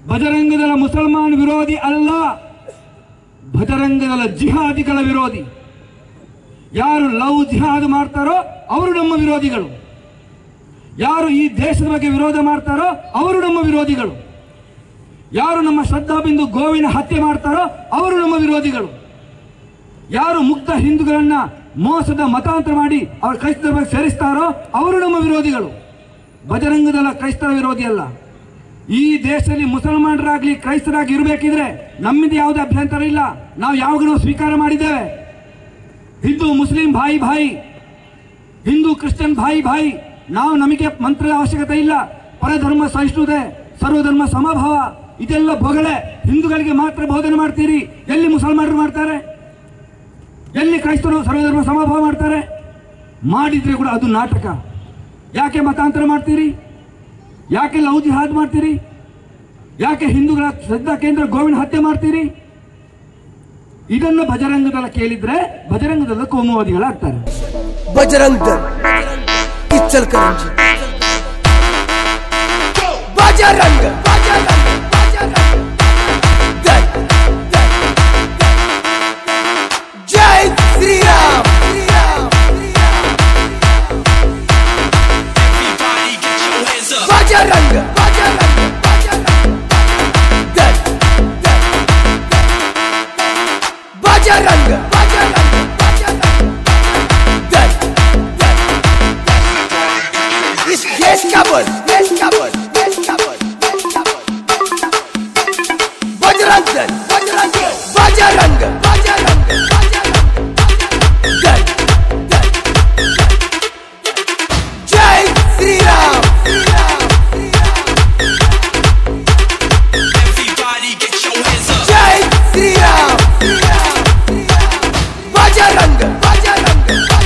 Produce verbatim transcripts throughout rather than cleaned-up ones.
ಬಜರಂಗದಳ ಮುಸಲ್ಮಾನ್ ವಿರೋಧಿ ಅಲ್ಲ, ಬಜರಂಗದಳ ಜಿಹಾದಿಗಳ ವಿರೋಧಿ. ಯಾರು ಲವ್ ಜಿಹಾದ್ ಮಾಡ್ತಾರೋ ಅವರು ನಮ್ಮ ವಿರೋಧಿಗಳು, ಯಾರು ಈ ದೇಶದ ಬಗ್ಗೆ ವಿರೋಧ ಮಾಡ್ತಾರೋ ಅವರು ನಮ್ಮ ವಿರೋಧಿಗಳು, ಯಾರು ನಮ್ಮ ಶ್ರದ್ಧಾಬಿಂದು ಗೋವಿನ ಹತ್ಯೆ ಮಾಡ್ತಾರೋ ಅವರು ನಮ್ಮ ವಿರೋಧಿಗಳು, ಯಾರು ಮುಕ್ತ ಹಿಂದೂಗಳನ್ನ ಮೋಸದ ಮತಾಂತರ ಮಾಡಿ ಅವರ ಕ್ರೈಸ್ತರ ಬಗ್ಗೆ ಸೇರಿಸ್ತಾರೋ ಅವರು ನಮ್ಮ ವಿರೋಧಿಗಳು. ಬಜರಂಗದಳ ಕ್ರೈಸ್ತರ ವಿರೋಧಿ ಅಲ್ಲ. ಈ ದೇಶದಲ್ಲಿ ಮುಸಲ್ಮಾನರಾಗ್ಲಿ ಕ್ರೈಸ್ತರಾಗಿ ಇರಬೇಕಿದ್ರೆ ನಮ್ಮಿಂದ ಯಾವುದೇ ಅಭ್ಯಂತರ ಇಲ್ಲ. ನಾವು ಯಾವಾಗಲೂ ಸ್ವೀಕಾರ ಮಾಡಿದ್ದೇವೆ. ಹಿಂದೂ ಮುಸ್ಲಿಂ ಭಾಯಿ ಭಾಯಿ, ಹಿಂದೂ ಕ್ರಿಶ್ಚಿಯನ್ ಭಾಯಿ ಭಾಯಿ. ನಾವು ನಮಗೆ ಮಂತ್ರದ ಅವಶ್ಯಕತೆ ಇಲ್ಲ. ಪರಧರ್ಮ ಸಹಿಷ್ಣುತೆ, ಸರ್ವಧರ್ಮ ಸಮಭಾವ ಇದೆಲ್ಲ ಬೊಗಳೆ. ಹಿಂದೂಗಳಿಗೆ ಮಾತ್ರ ಬೋಧನೆ ಮಾಡ್ತೀರಿ. ಎಲ್ಲಿ ಮುಸಲ್ಮಾನರು ಮಾಡ್ತಾರೆ? ಎಲ್ಲಿ ಕ್ರೈಸ್ತರು ಸರ್ವಧರ್ಮ ಸಮಭಾವ ಮಾಡ್ತಾರೆ? ಮಾಡಿದ್ರೆ ಕೂಡ ಅದು ನಾಟಕ. ಯಾಕೆ ಮತಾಂತರ ಮಾಡ್ತೀರಿ? ಯಾಕೆ ಲವ್ ಜಿಹಾದ್ ಮಾಡ್ತೀರಿ? ಯಾಕೆ ಹಿಂದೂಗಳ ಶ್ರದ್ಧಾ ಕೇಂದ್ರ ಗೋವಿನ ಹತ್ಯೆ ಮಾಡ್ತೀರಿ? ಇದನ್ನು ಬಜರಂಗದಳ ಕೇಳಿದ್ರೆ ಬಜರಂಗದಳ ಕೋಮುವಾದಿಗಳಾಗ್ತಾರೆ. बजरंग दल इचल करंजी बजरंग बजरंग बजरंग दल जय श्री राम बजरंग बजरंग दल बजरंग बजरंग देश का बोल देश का बोल देश का बोल बजरंग दल बजरंग बजरंग बजरंग दल जय श्री राम जय श्री राम बजरंग बजरंग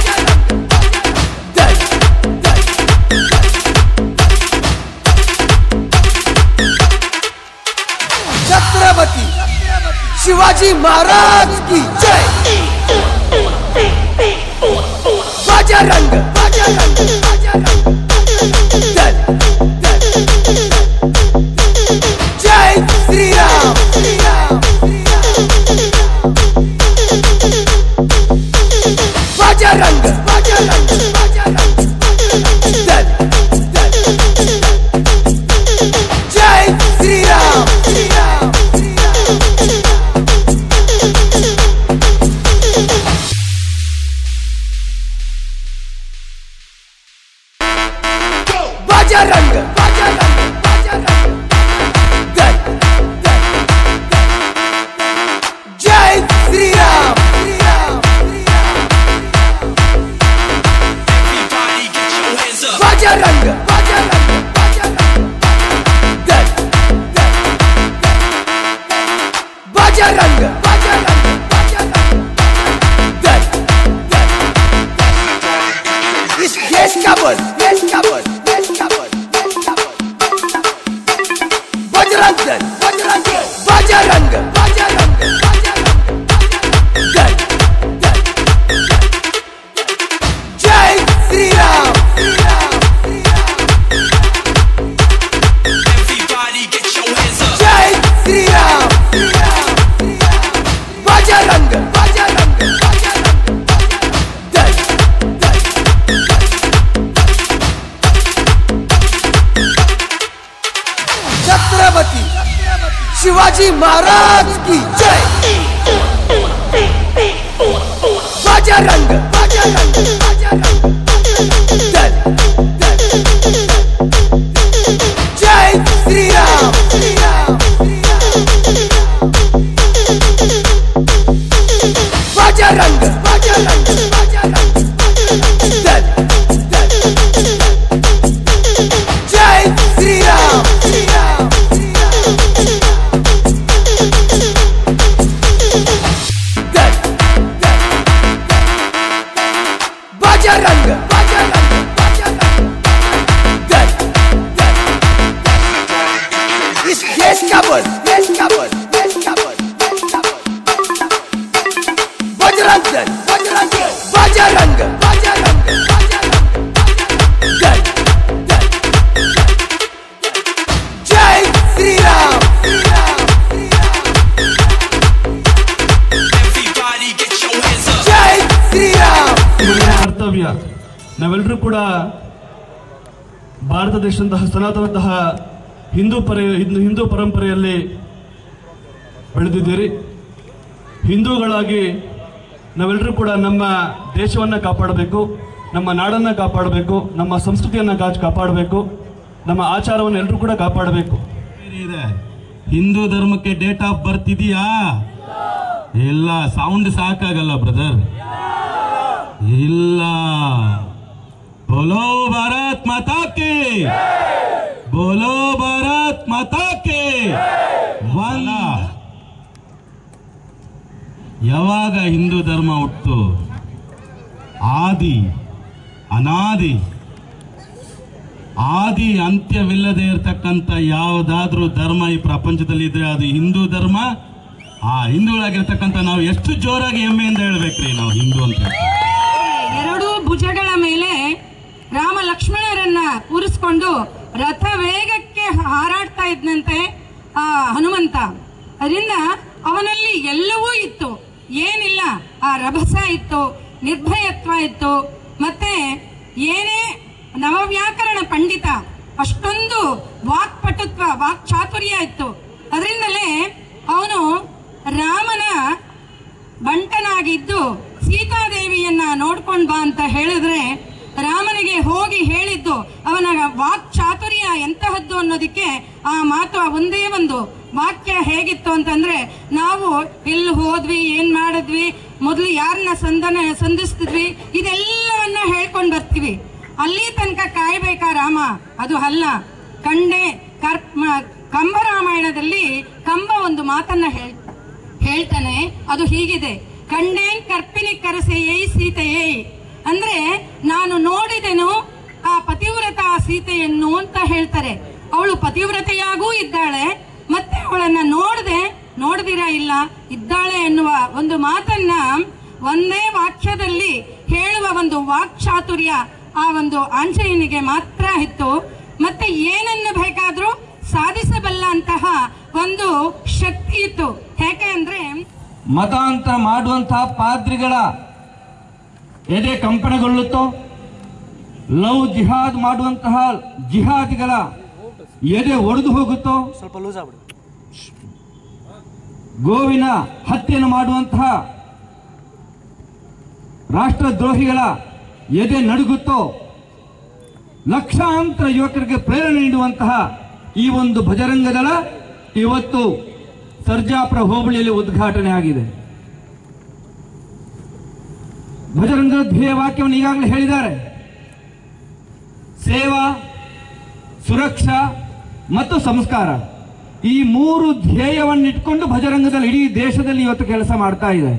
छत्रपति शिवाजी महाराज की जय। बजरंग बजरंग बजरंग दल जय श्री राम बजरंग बजरंग बजरंग दल जय श्री राम बजरंग बजरंग बजरंग दल जय श्री राम बजरंग बजरंग बजरंग दल बजरंग बजरंग बजरंग दल इस देश का बोल देश का बोल बजरंग दल बजरंग बजरंग बजरंग दल जय श्री राम जय श्री राम बजरंग बजरंग दल छत्रपति शिवाजी महाराज की जय। बजरंग बजरंग बजरंग दल जय श्री राम बजरंग बजरंग बजरंग दल जय श्री राम बजरंग बजरंग बजरंग दल इस देश का बोल देश का बोल देश का बोल बजरंग दल बजरंग बजरंग बजरंग दल जय श्री राम ನಾವೆಲ್ಲರೂ ಕೂಡ ಭಾರತ ದೇಶದಂತಹ ಸನಾತನಂತಹ ಹಿಂದೂ ಪರ ಹಿಂದೂ ಪರಂಪರೆಯಲ್ಲಿ ಬೆಳೆದಿದ್ದೀರಿ. ಹಿಂದೂಗಳಾಗಿ ನಾವೆಲ್ಲರೂ ಕೂಡ ನಮ್ಮ ದೇಶವನ್ನು ಕಾಪಾಡಬೇಕು, ನಮ್ಮ ನಾಡನ್ನು ಕಾಪಾಡಬೇಕು, ನಮ್ಮ ಸಂಸ್ಕೃತಿಯನ್ನು ಕಾಪಾಡಬೇಕು, ನಮ್ಮ ಆಚಾರವನ್ನು ಎಲ್ಲರೂ ಕೂಡ ಕಾಪಾಡಬೇಕು. ಹಿಂದೂ ಧರ್ಮಕ್ಕೆ ಡೇಟ್ ಆಫ್ ಬರ್ತ್ ಇದೆಯಾ? ಇಲ್ಲ. ಸೌಂಡ್ ಸಾಕಾಗಲ್ಲ ಬ್ರದರ್. ಇಲ್ಲ. ಬೋಲೋ ಭಾರತ್ ಮಾತಾ ಕೇ, ಬೋಲೋ ಭಾರತ್ ಮಾತಾ ಕೇ. ವಾಲ ಯಾವಾಗ ಹಿಂದೂ ಧರ್ಮ ಹುಟ್ಟು? ಆದಿ ಅನಾದಿ ಆದಿ ಅಂತ್ಯವಿಲ್ಲದೆ ಇರತಕ್ಕಂಥ ಯಾವುದಾದ್ರೂ ಧರ್ಮ ಈ ಪ್ರಪಂಚದಲ್ಲಿ ಇದ್ರೆ ಅದು ಹಿಂದೂ ಧರ್ಮ. ಆ ಹಿಂದೂಗಳಾಗಿರ್ತಕ್ಕಂಥ ನಾವು ಎಷ್ಟು ಜೋರಾಗಿ ಹೆಮ್ಮೆಯಿಂದ ಹೇಳ್ಬೇಕ್ರಿ ನಾವು ಹಿಂದೂ ಅಂತ. ಎರಡು ಭುಜಗಳ ಮೇಲೆ ರಾಮ ಲಕ್ಷ್ಮಣರನ್ನ ಕೂರಿಸ್ಕೊಂಡು ರಥ ವೇಗಕ್ಕೆ ಹಾರಾಡ್ತಾ ಇದ್ದಂತೆ ಆ ಹನುಮಂತ. ಅದರಿಂದ ಅವನಲ್ಲಿ ಎಲ್ಲವೂ ಇತ್ತು, ಏನಿಲ್ಲ. ಆ ರಭಸ ಇತ್ತು, ನಿರ್ಭಯತ್ವ ಇತ್ತು, ಮತ್ತೆ ಏನೇ ನವವ್ಯಾಕರಣ ಪಂಡಿತ, ಅಷ್ಟೊಂದು ವಾಕ್ಪಟುತ್ವ, ವಾಕ್ ಚಾತುರ್ಯ ಇತ್ತು. ಅದರಿಂದಲೇ ಅವನು ರಾಮನ ಬಂಟನಾಗಿದ್ದು ಸೀತಾದೇವಿಯನ್ನ ನೋಡ್ಕೊಂಡ್ ಬಾ ಅಂತ ಹೇಳಿದ್ರೆ ರಾಮನಿಗೆ ಹೋಗಿ ಹೇಳಿದ್ದು ಅವನ ವಾಕ್ ಚಾತುರ್ಯ ಎಂತಹದ್ದು ಅನ್ನೋದಕ್ಕೆ ಆ ಮಾತು, ಆ ಒಂದೇ ಒಂದು ವಾಕ್ಯ ಹೇಗಿತ್ತು ಅಂತಂದ್ರೆ, ನಾವು ಎಲ್ಲಿ ಹೋದ್ವಿ, ಏನ್ ಮಾಡಿದ್ವಿ, ಮೊದಲು ಯಾರನ್ನ ಸಂದನ ಸಂಧಿಸ್ತಿದ್ವಿ, ಇದೆಲ್ಲವನ್ನ ಹೇಳ್ಕೊಂಡ್ ಬರ್ತೀವಿ. ಅಲ್ಲಿ ತನಕ ಕಾಯ್ಬೇಕಾ ರಾಮ? ಅದು ಅಲ್ಲ. ಕಂಡೆ ಕರ್ ಕಂಬ ರಾಮಾಯಣದಲ್ಲಿ ಕಂಬ ಒಂದು ಮಾತನ್ನ ಹೇಳ್ ಹೇಳ್ತಾನೆ. ಅದು ಹೀಗಿದೆ: ಕಂಡೇನ್ ಕರ್ಪಿನಿ ಕರಸೆಯೇ ಸೀತೆಯೇ. ಅಂದ್ರೆ ನಾನು ನೋಡಿದೆನು ಆ ಪತಿವ್ರತ ಸೀತೆಯನ್ನು ಅಂತ ಹೇಳ್ತಾರೆ. ಅವಳು ಪತಿವ್ರತೆಯಾಗೂ ಇದ್ದಾಳೆ, ಮತ್ತೆ ಅವಳನ್ನ ನೋಡದೆ ನೋಡ್ದಿರ ಇಲ್ಲ ಇದ್ದಾಳೆ ಎನ್ನುವ ಒಂದು ಮಾತನ್ನ ಒಂದೇ ವಾಕ್ಯದಲ್ಲಿ ಹೇಳುವ ಒಂದು ವಾಕ್ಚಾತುರ್ಯ ಆ ಒಂದು ಆಂಜನೇಯನಿಗೆ ಮಾತ್ರ ಇತ್ತು. ಮತ್ತೆ ಏನನ್ನು ಬೇಕಾದ್ರೂ ಸಾಧಿಸಬಲ್ಲ ಅಂತಹ ಒಂದು ಶಕ್ತಿ ಇತ್ತು. ಯಾಕೆ ಅಂದ್ರೆ ಮತಾಂತರ ಮಾಡುವಂತಹ ಪಾದ್ರಿಗಳ ಎದೆ ಕಂಪನಗೊಳ್ಳುತ್ತೋ, ಲವ್ ಜಿಹಾದ್ ಮಾಡುವಂತಹ ಜಿಹಾದಿಗಳ ಎದೆ ಒಡೆದು ಹೋಗುತ್ತೋ, ಗೋವಿನ ಹತ್ಯೆಯನ್ನು ಮಾಡುವಂತಹ ರಾಷ್ಟ್ರದ್ರೋಹಿಗಳ ಎದೆ ನಡುಗುತ್ತೋ, ಲಕ್ಷಾಂತರ ಯುವಕರಿಗೆ ಪ್ರೇರಣೆ ನೀಡುವಂತಹ ಈ ಒಂದು ಭಜರಂಗ ದಳ ಇವತ್ತು ಸರ್ಜಾಪುರ ಹೋಬಳಿಯಲ್ಲಿ ಉದ್ಘಾಟನೆ ಆಗಿದೆ. ಭಜರಂಗದ ಧ್ಯೇಯ ವಾಕ್ಯವನ್ನು ಈಗಾಗಲೇ ಹೇಳಿದ್ದಾರೆ: ಸೇವಾ, ಸುರಕ್ಷಾ ಮತ್ತು ಸಂಸ್ಕಾರ. ಈ ಮೂರು ಧ್ಯೇಯವನ್ನು ಇಟ್ಕೊಂಡು ಭಜರಂಗದಲ್ಲಿ ಇಡೀ ದೇಶದಲ್ಲಿ ಇವತ್ತು ಕೆಲಸ ಮಾಡ್ತಾ ಇದೆ.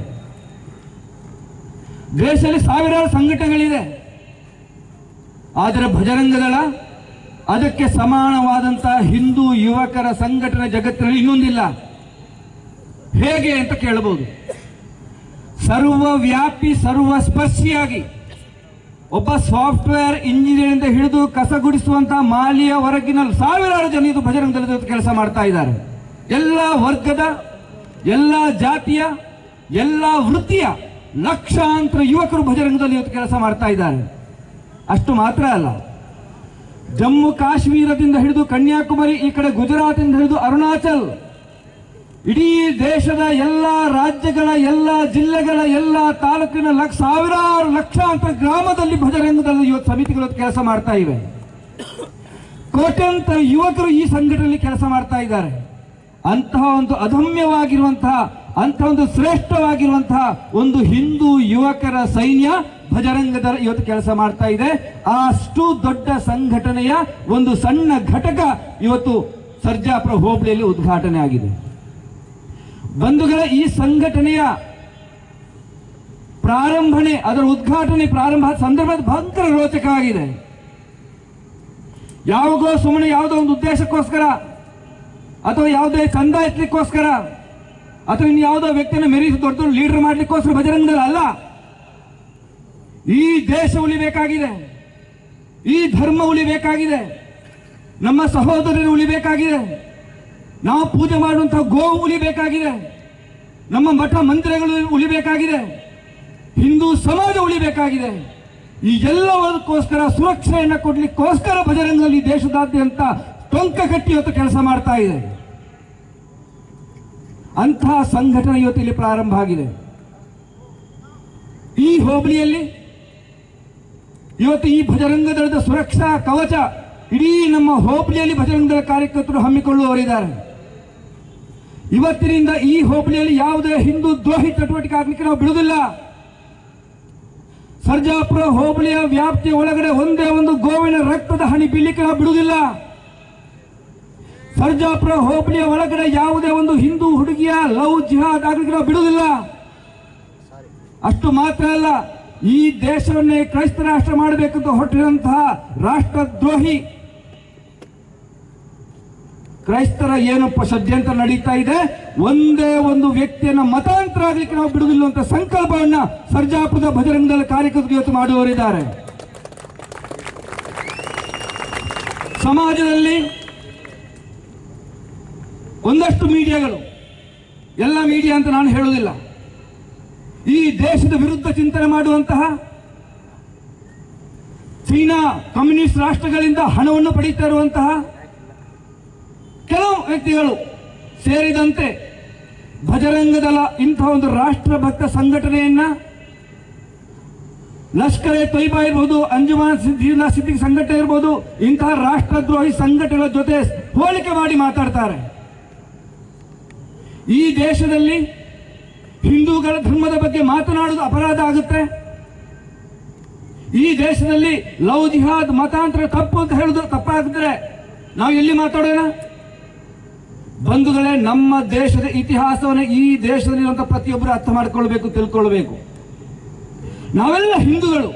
ದೇಶದಲ್ಲಿ ಸಾವಿರಾರು ಸಂಘಟನೆಗಳಿದೆ, ಆದರೆ ಭಜರಂಗ ದಳ ಅದಕ್ಕೆ ಸಮಾನವಾದಂತಹ ಹಿಂದೂ ಯುವಕರ ಸಂಘಟನೆ ಜಗತ್ತಿನಲ್ಲಿ ಇನ್ನೊಂದಿಲ್ಲ. ಹೇಗೆ ಅಂತ ಕೇಳಬಹುದು. ಸರ್ವವ್ಯಾಪಿ ಸರ್ವಸ್ಪರ್ಶಿಯಾಗಿ ಒಬ್ಬ ಸಾಫ್ಟ್ವೇರ್ ಇಂಜಿನಿಯರ್ ಇಂದ ಹಿಡಿದು ಕಸ ಗುಡಿಸುವಂತಹ ಮಾಲಿಯ ಹೊರಗಿನ ಸಾವಿರಾರು ಜನ ಇದು ಭಜರಂಗ ದಳದ ಕೆಲಸ ಮಾಡ್ತಾ ಇದ್ದಾರೆ. ಎಲ್ಲ ವರ್ಗದ, ಎಲ್ಲ ಜಾತಿಯ, ಎಲ್ಲ ವೃತ್ತಿಯ ಲಕ್ಷಾಂತರ ಯುವಕರು ಭಜರಂಗದಲ್ಲಿ ಇವತ್ತು ಕೆಲಸ ಮಾಡ್ತಾ ಇದ್ದಾರೆ. ಅಷ್ಟು ಮಾತ್ರ ಅಲ್ಲ, ಜಮ್ಮು ಕಾಶ್ಮೀರದಿಂದ ಹಿಡಿದು ಕನ್ಯಾಕುಮಾರಿ, ಈ ಕಡೆ ಗುಜರಾತ್ ಇಂದ ಹಿಡಿದು ಅರುಣಾಚಲ್, ಇಡೀ ದೇಶದ ಎಲ್ಲ ರಾಜ್ಯಗಳ, ಎಲ್ಲ ಜಿಲ್ಲೆಗಳ, ಎಲ್ಲ ತಾಲೂಕಿನ ಲಕ್ಷ ಸಾವಿರಾರು ಲಕ್ಷಾಂತರ ಗ್ರಾಮದಲ್ಲಿ ಭಜರಂಗದಲ್ಲಿ ಇವತ್ತು ಸಮಿತಿಗಳು ಕೆಲಸ ಮಾಡ್ತಾ ಇವೆ. ಕೋಟ್ಯಂತರ ಯುವಕರು ಈ ಸಂಘಟನೆಯಲ್ಲಿ ಕೆಲಸ ಮಾಡ್ತಾ ಇದ್ದಾರೆ. ಅಂತಹ ಒಂದು ಅದಮ್ಯವಾಗಿರುವಂತಹ, ಅಂತಹ ಒಂದು ಶ್ರೇಷ್ಠವಾಗಿರುವಂತಹ ಒಂದು ಹಿಂದೂ ಯುವಕರ ಸೈನ್ಯ ಭಜರಂಗದ ಇವತ್ತು ಕೆಲಸ ಮಾಡ್ತಾ ಇದೆ. ಅಷ್ಟು ದೊಡ್ಡ ಸಂಘಟನೆಯ ಒಂದು ಸಣ್ಣ ಘಟಕ ಇವತ್ತು ಸರ್ಜಾಪುರ ಹೋಬಳಿಯಲ್ಲಿ ಉದ್ಘಾಟನೆ ಆಗಿದೆ. ಬಂಧುಗಳ, ಈ ಸಂಘಟನೆಯ ಪ್ರಾರಂಭನೆ, ಅದರ ಉದ್ಘಾಟನೆ ಪ್ರಾರಂಭ ಸಂದರ್ಭದ ಭಯಂಕರ ರೋಚಕವಾಗಿದೆ. ಯಾವಾಗೋ ಸುಮ್ಮನೆ ಯಾವುದೋ ಒಂದು ಉದ್ದೇಶಕ್ಕೋಸ್ಕರ ಅಥವಾ ಯಾವುದೇ ಚಂದ ಎತ್ತಲಿಕ್ಕೋಸ್ಕರ ಅಥವಾ ಇನ್ನು ಯಾವುದೋ ವ್ಯಕ್ತಿಯನ್ನು ಮೆರೀಸಿ ದೊಡ್ಡ ದೊಡ್ಡ ಲೀಡರ್ ಮಾಡ್ಲಿಕ್ಕೋಸ್ಕರ ಭಜರಂಗದಳ ಅಲ್ಲ. ಈ ದೇಶ ಉಳಿಬೇಕಾಗಿದೆ, ಈ ಧರ್ಮ ಉಳಿಬೇಕಾಗಿದೆ, ನಮ್ಮ ಸಹೋದರರು ಉಳಿಬೇಕಾಗಿದೆ, ನಾವು ಪೂಜೆ ಮಾಡುವಂತಹ ಗೋವು ಉಳಿಬೇಕಾಗಿದೆ, ನಮ್ಮ ಮಠ ಮಂದಿರಗಳು ಉಳಿಬೇಕಾಗಿದೆ, ಹಿಂದೂ ಸಮಾಜ ಉಳಿಬೇಕಾಗಿದೆ. ಈ ಎಲ್ಲದಕ್ಕೋಸ್ಕರ ಸುರಕ್ಷೆಯನ್ನು ಕೊಡ್ಲಿಕ್ಕೋಸ್ಕರ ಬಜರಂಗದಲ್ಲಿ ದೇಶದಾದ್ಯಂತ ಟೊಂಕ ಕಟ್ಟಿ ಇವತ್ತು ಕೆಲಸ ಮಾಡ್ತಾ ಇದೆ. ಅಂತಹ ಸಂಘಟನೆ ಇವತ್ತು ಇಲ್ಲಿ ಪ್ರಾರಂಭ ಆಗಿದೆ. ಈ ಹೋಬಳಿಯಲ್ಲಿ ಇವತ್ತು ಈ ಭಜರಂಗ ದಳದ ಸುರಕ್ಷಾ ಕವಚ ಇಡೀ ನಮ್ಮ ಹೋಬಳಿಯಲ್ಲಿ ಭಜರಂಗ ದಳ ಕಾರ್ಯಕರ್ತರು ಹಮ್ಮಿಕೊಳ್ಳುವವರಿದ್ದಾರೆ. ಇವತ್ತಿನಿಂದ ಈ ಹೋಬಳಿಯಲ್ಲಿ ಯಾವುದೇ ಹಿಂದೂ ದ್ರೋಹಿ ಚಟುವಟಿಕೆ ಆಗಲಿಕ್ಕೆ ನಾವು ಬಿಡುವುದಿಲ್ಲ. ಸರ್ಜಾಪುರ ಹೋಬಳಿಯ ವ್ಯಾಪ್ತಿಯ ಒಳಗಡೆ ಒಂದೇ ಒಂದು ಗೋವಿನ ರಕ್ತದ ಹನಿ ಬೀಳಲಿಕ್ಕೆ ನಾವು ಬಿಡುವುದಿಲ್ಲ. ಸರ್ಜಾಪುರ ಹೋಬಳಿಯ ಒಳಗಡೆ ಯಾವುದೇ ಒಂದು ಹಿಂದೂ ಹುಡುಗಿಯ ಲವ್ ಜಿಹಾದ್ ಆಗಲಿಕ್ಕೆ ನಾವು ಬಿಡುವುದಿಲ್ಲ. ಅಷ್ಟು ಮಾತ್ರ ಅಲ್ಲ, ಈ ದೇಶವನ್ನೇ ಕ್ರೈಸ್ತ ರಾಷ್ಟ್ರ ಮಾಡಬೇಕಂತ ಹೊರಟಿರುವಂತಹ ರಾಷ್ಟ್ರದ್ರೋಹಿ ಕ್ರೈಸ್ತರ ಏನಪ್ಪ ಷಡ್ಯಂತ್ರ ನಡೀತಾ ಇದೆ, ಒಂದೇ ಒಂದು ವ್ಯಕ್ತಿಯನ್ನ ಮತಾಂತರ ಆಗಲಿಕ್ಕೆ ನಾವು ಬಿಡುವುದಿಲ್ಲ ಅಂತ ಸಂಕಲ್ಪವನ್ನ ಸರ್ಜಾಪುರದ ಭಜರಂಗದಳ ಕಾರ್ಯಕರ್ತರು ಇವತ್ತು ಮಾಡುವವರಿದ್ದಾರೆ. ಸಮಾಜದಲ್ಲಿ ಒಂದಷ್ಟು ಮೀಡಿಯಾಗಳು, ಎಲ್ಲ ಮೀಡಿಯಾ ಅಂತ ನಾನು ಹೇಳುವುದಿಲ್ಲ, ಈ ದೇಶದ ವಿರುದ್ಧ ಚಿಂತನೆ ಮಾಡುವಂತಹ ಚೀನಾ ಕಮ್ಯುನಿಸ್ಟ್ ರಾಷ್ಟ್ರಗಳಿಂದ ಹಣವನ್ನು ಪಡೀತಾ ಇರುವಂತಹ ಕೆಲವು ವ್ಯಕ್ತಿಗಳು ಸೇರಿದಂತೆ ಭಜರಂಗದಳ ಇಂತಹ ಒಂದು ರಾಷ್ಟ್ರಭಕ್ತ ಸಂಘಟನೆಯನ್ನ ಲಷ್ಕರ್ ಎ ತೊಯ್ಬಾ ಇರ್ಬೋದು, ಅಂಜುಮನ್ ಜಿಲ್ಲಾ ಸಿದ್ದಿಕ್ ಸಂಘಟನೆ ಇರ್ಬೋದು, ಇಂತಹ ರಾಷ್ಟ್ರದ್ರೋಹಿ ಸಂಘಟನೆಗಳ ಜೊತೆ ಹೋಲಿಕೆ ಮಾಡಿ ಮಾತಾಡ್ತಾರೆ. ಈ ದೇಶದಲ್ಲಿ ಹಿಂದೂಗಳ ಧರ್ಮದ ಬಗ್ಗೆ ಮಾತನಾಡುವುದು ಅಪರಾಧ ಆಗುತ್ತೆ. ಈ ದೇಶದಲ್ಲಿ ಲವ್ ಜಿಹಾದ್ ಮತಾಂತರ ತಪ್ಪು ಅಂತ ಹೇಳುದು ತಪ್ಪಾಗಿದ್ರೆ ನಾವು ಎಲ್ಲಿ ಮಾತಾಡೋಣ? ಬಂಧುಗಳೇ, ನಮ್ಮ ದೇಶದ ಇತಿಹಾಸವನ್ನು ಈ ದೇಶದಲ್ಲಿರುವಂತಹ ಪ್ರತಿಯೊಬ್ಬರು ಅರ್ಥ ಮಾಡಿಕೊಳ್ಬೇಕು, ತಿಳ್ಕೊಳ್ಬೇಕು. ನಾವೆಲ್ಲ ಹಿಂದೂಗಳು.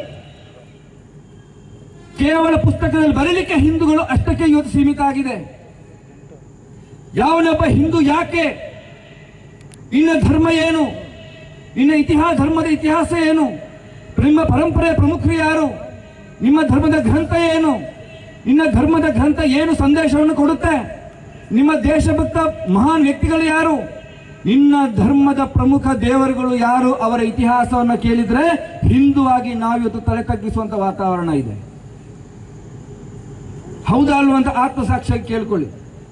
ಕೇವಲ ಪುಸ್ತಕದಲ್ಲಿ ಬರೀಲಿಕ್ಕೆ ಹಿಂದೂಗಳು ಅಷ್ಟಕ್ಕೆ ಇವತ್ತು ಸೀಮಿತ ಆಗಿದೆ. ಯಾವನೊಬ್ಬ ಹಿಂದೂ ಯಾಕೆ, ಇನ್ನ ಧರ್ಮ ಏನು, ಇನ್ನ ಇತಿಹಾಸ ಧರ್ಮದ ಇತಿಹಾಸ ಏನು, ನಿಮ್ಮ ಪರಂಪರೆಯ ಪ್ರಮುಖರು ಯಾರು, ನಿಮ್ಮ ಧರ್ಮದ ಗ್ರಂಥ ಏನು, ಇನ್ನ ಧರ್ಮದ ಗ್ರಂಥ ಏನು ಸಂದೇಶವನ್ನು ಕೊಡುತ್ತೆ, ನಿಮ್ಮ ದೇಶಭಕ್ತ ಮಹಾನ್ ವ್ಯಕ್ತಿಗಳು ಯಾರು, ನಿನ್ನ ಧರ್ಮದ ಪ್ರಮುಖ ದೇವರುಗಳು ಯಾರು, ಅವರ ಇತಿಹಾಸವನ್ನು ಕೇಳಿದ್ರೆ ಹಿಂದೂ ಆಗಿ ನಾವಿವತ್ತು ತಲೆ ತಗ್ಗಿಸುವಂತ ವಾತಾವರಣ ಇದೆ. ಹೌದಾ ಅಲ್ವಂತ ಆತ್ಮಸಾಕ್ಷಿಯಾಗಿ ಕೇಳ್ಕೊಳ್ಳಿ.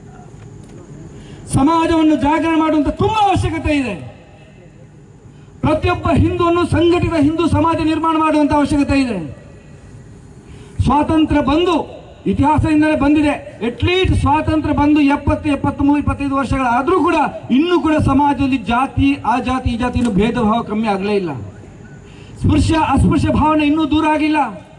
ಸಮಾಜವನ್ನು ಜಾಗರಣೆ ಮಾಡುವಂತ ತುಂಬಾ ಅವಶ್ಯಕತೆ ಇದೆ. ಪ್ರತಿಯೊಬ್ಬ ಹಿಂದೂವನ್ನು ಸಂಘಟಿತ ಹಿಂದೂ ಸಮಾಜ ನಿರ್ಮಾಣ ಮಾಡುವಂತ ಅವಶ್ಯಕತೆ ಇದೆ. ಸ್ವಾತಂತ್ರ್ಯ ಬಂದು ಇತಿಹಾಸದಿಂದಲೇ ಬಂದಿದೆ. ಅಟ್ಲೀಸ್ಟ್ ಸ್ವಾತಂತ್ರ್ಯ ಬಂದು ಎಪ್ಪತ್ತು ಎಪ್ಪತ್ಮೂರು ಇಪ್ಪತ್ತೈದು ವರ್ಷಗಳಾದ್ರೂ ಕೂಡ ಇನ್ನೂ ಕೂಡ ಸಮಾಜದಲ್ಲಿ ಜಾತಿ ಆ ಜಾತಿ ಈ ಜಾತಿ ಇನ್ನೂ ಭೇದ ಭಾವ ಕಮ್ಮಿ ಆಗಲೇ ಇಲ್ಲ. ಸ್ಪೃಶ್ಯ ಅಸ್ಪೃಶ್ಯ ಭಾವನೆ ಇನ್ನೂ ದೂರ ಆಗಿಲ್ಲ.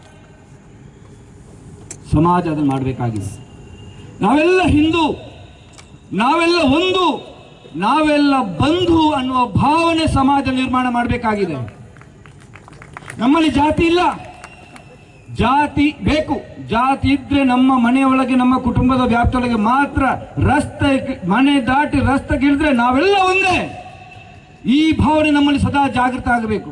ಸಮಾಜ ಅದನ್ನು ಮಾಡಬೇಕಾಗಿದೆ. ನಾವೆಲ್ಲ ಹಿಂದೂ, ನಾವೆಲ್ಲ ಒಂದು, ನಾವೆಲ್ಲ ಬಂಧು ಅನ್ನುವ ಭಾವನೆ ಸಮಾಜ ನಿರ್ಮಾಣ ಮಾಡಬೇಕಾಗಿದೆ. ನಮ್ಮಲ್ಲಿ ಜಾತಿ ಇಲ್ಲ, ಜಾತಿ ಬೇಕು. ಜಾತಿ ಇದ್ರೆ ನಮ್ಮ ಮನೆಯೊಳಗೆ ನಮ್ಮ ಕುಟುಂಬದ ವ್ಯಾಪ್ತಿಯೊಳಗೆ ಮಾತ್ರ. ರಸ್ತೆ ಮನೆ ದಾಟಿ ರಸ್ತೆಗಿಳಿದ್ರೆ ನಾವೆಲ್ಲ ಒಂದೇ. ಈ ಭಾವನೆ ನಮ್ಮಲ್ಲಿ ಸದಾ ಜಾಗೃತ ಆಗಬೇಕು.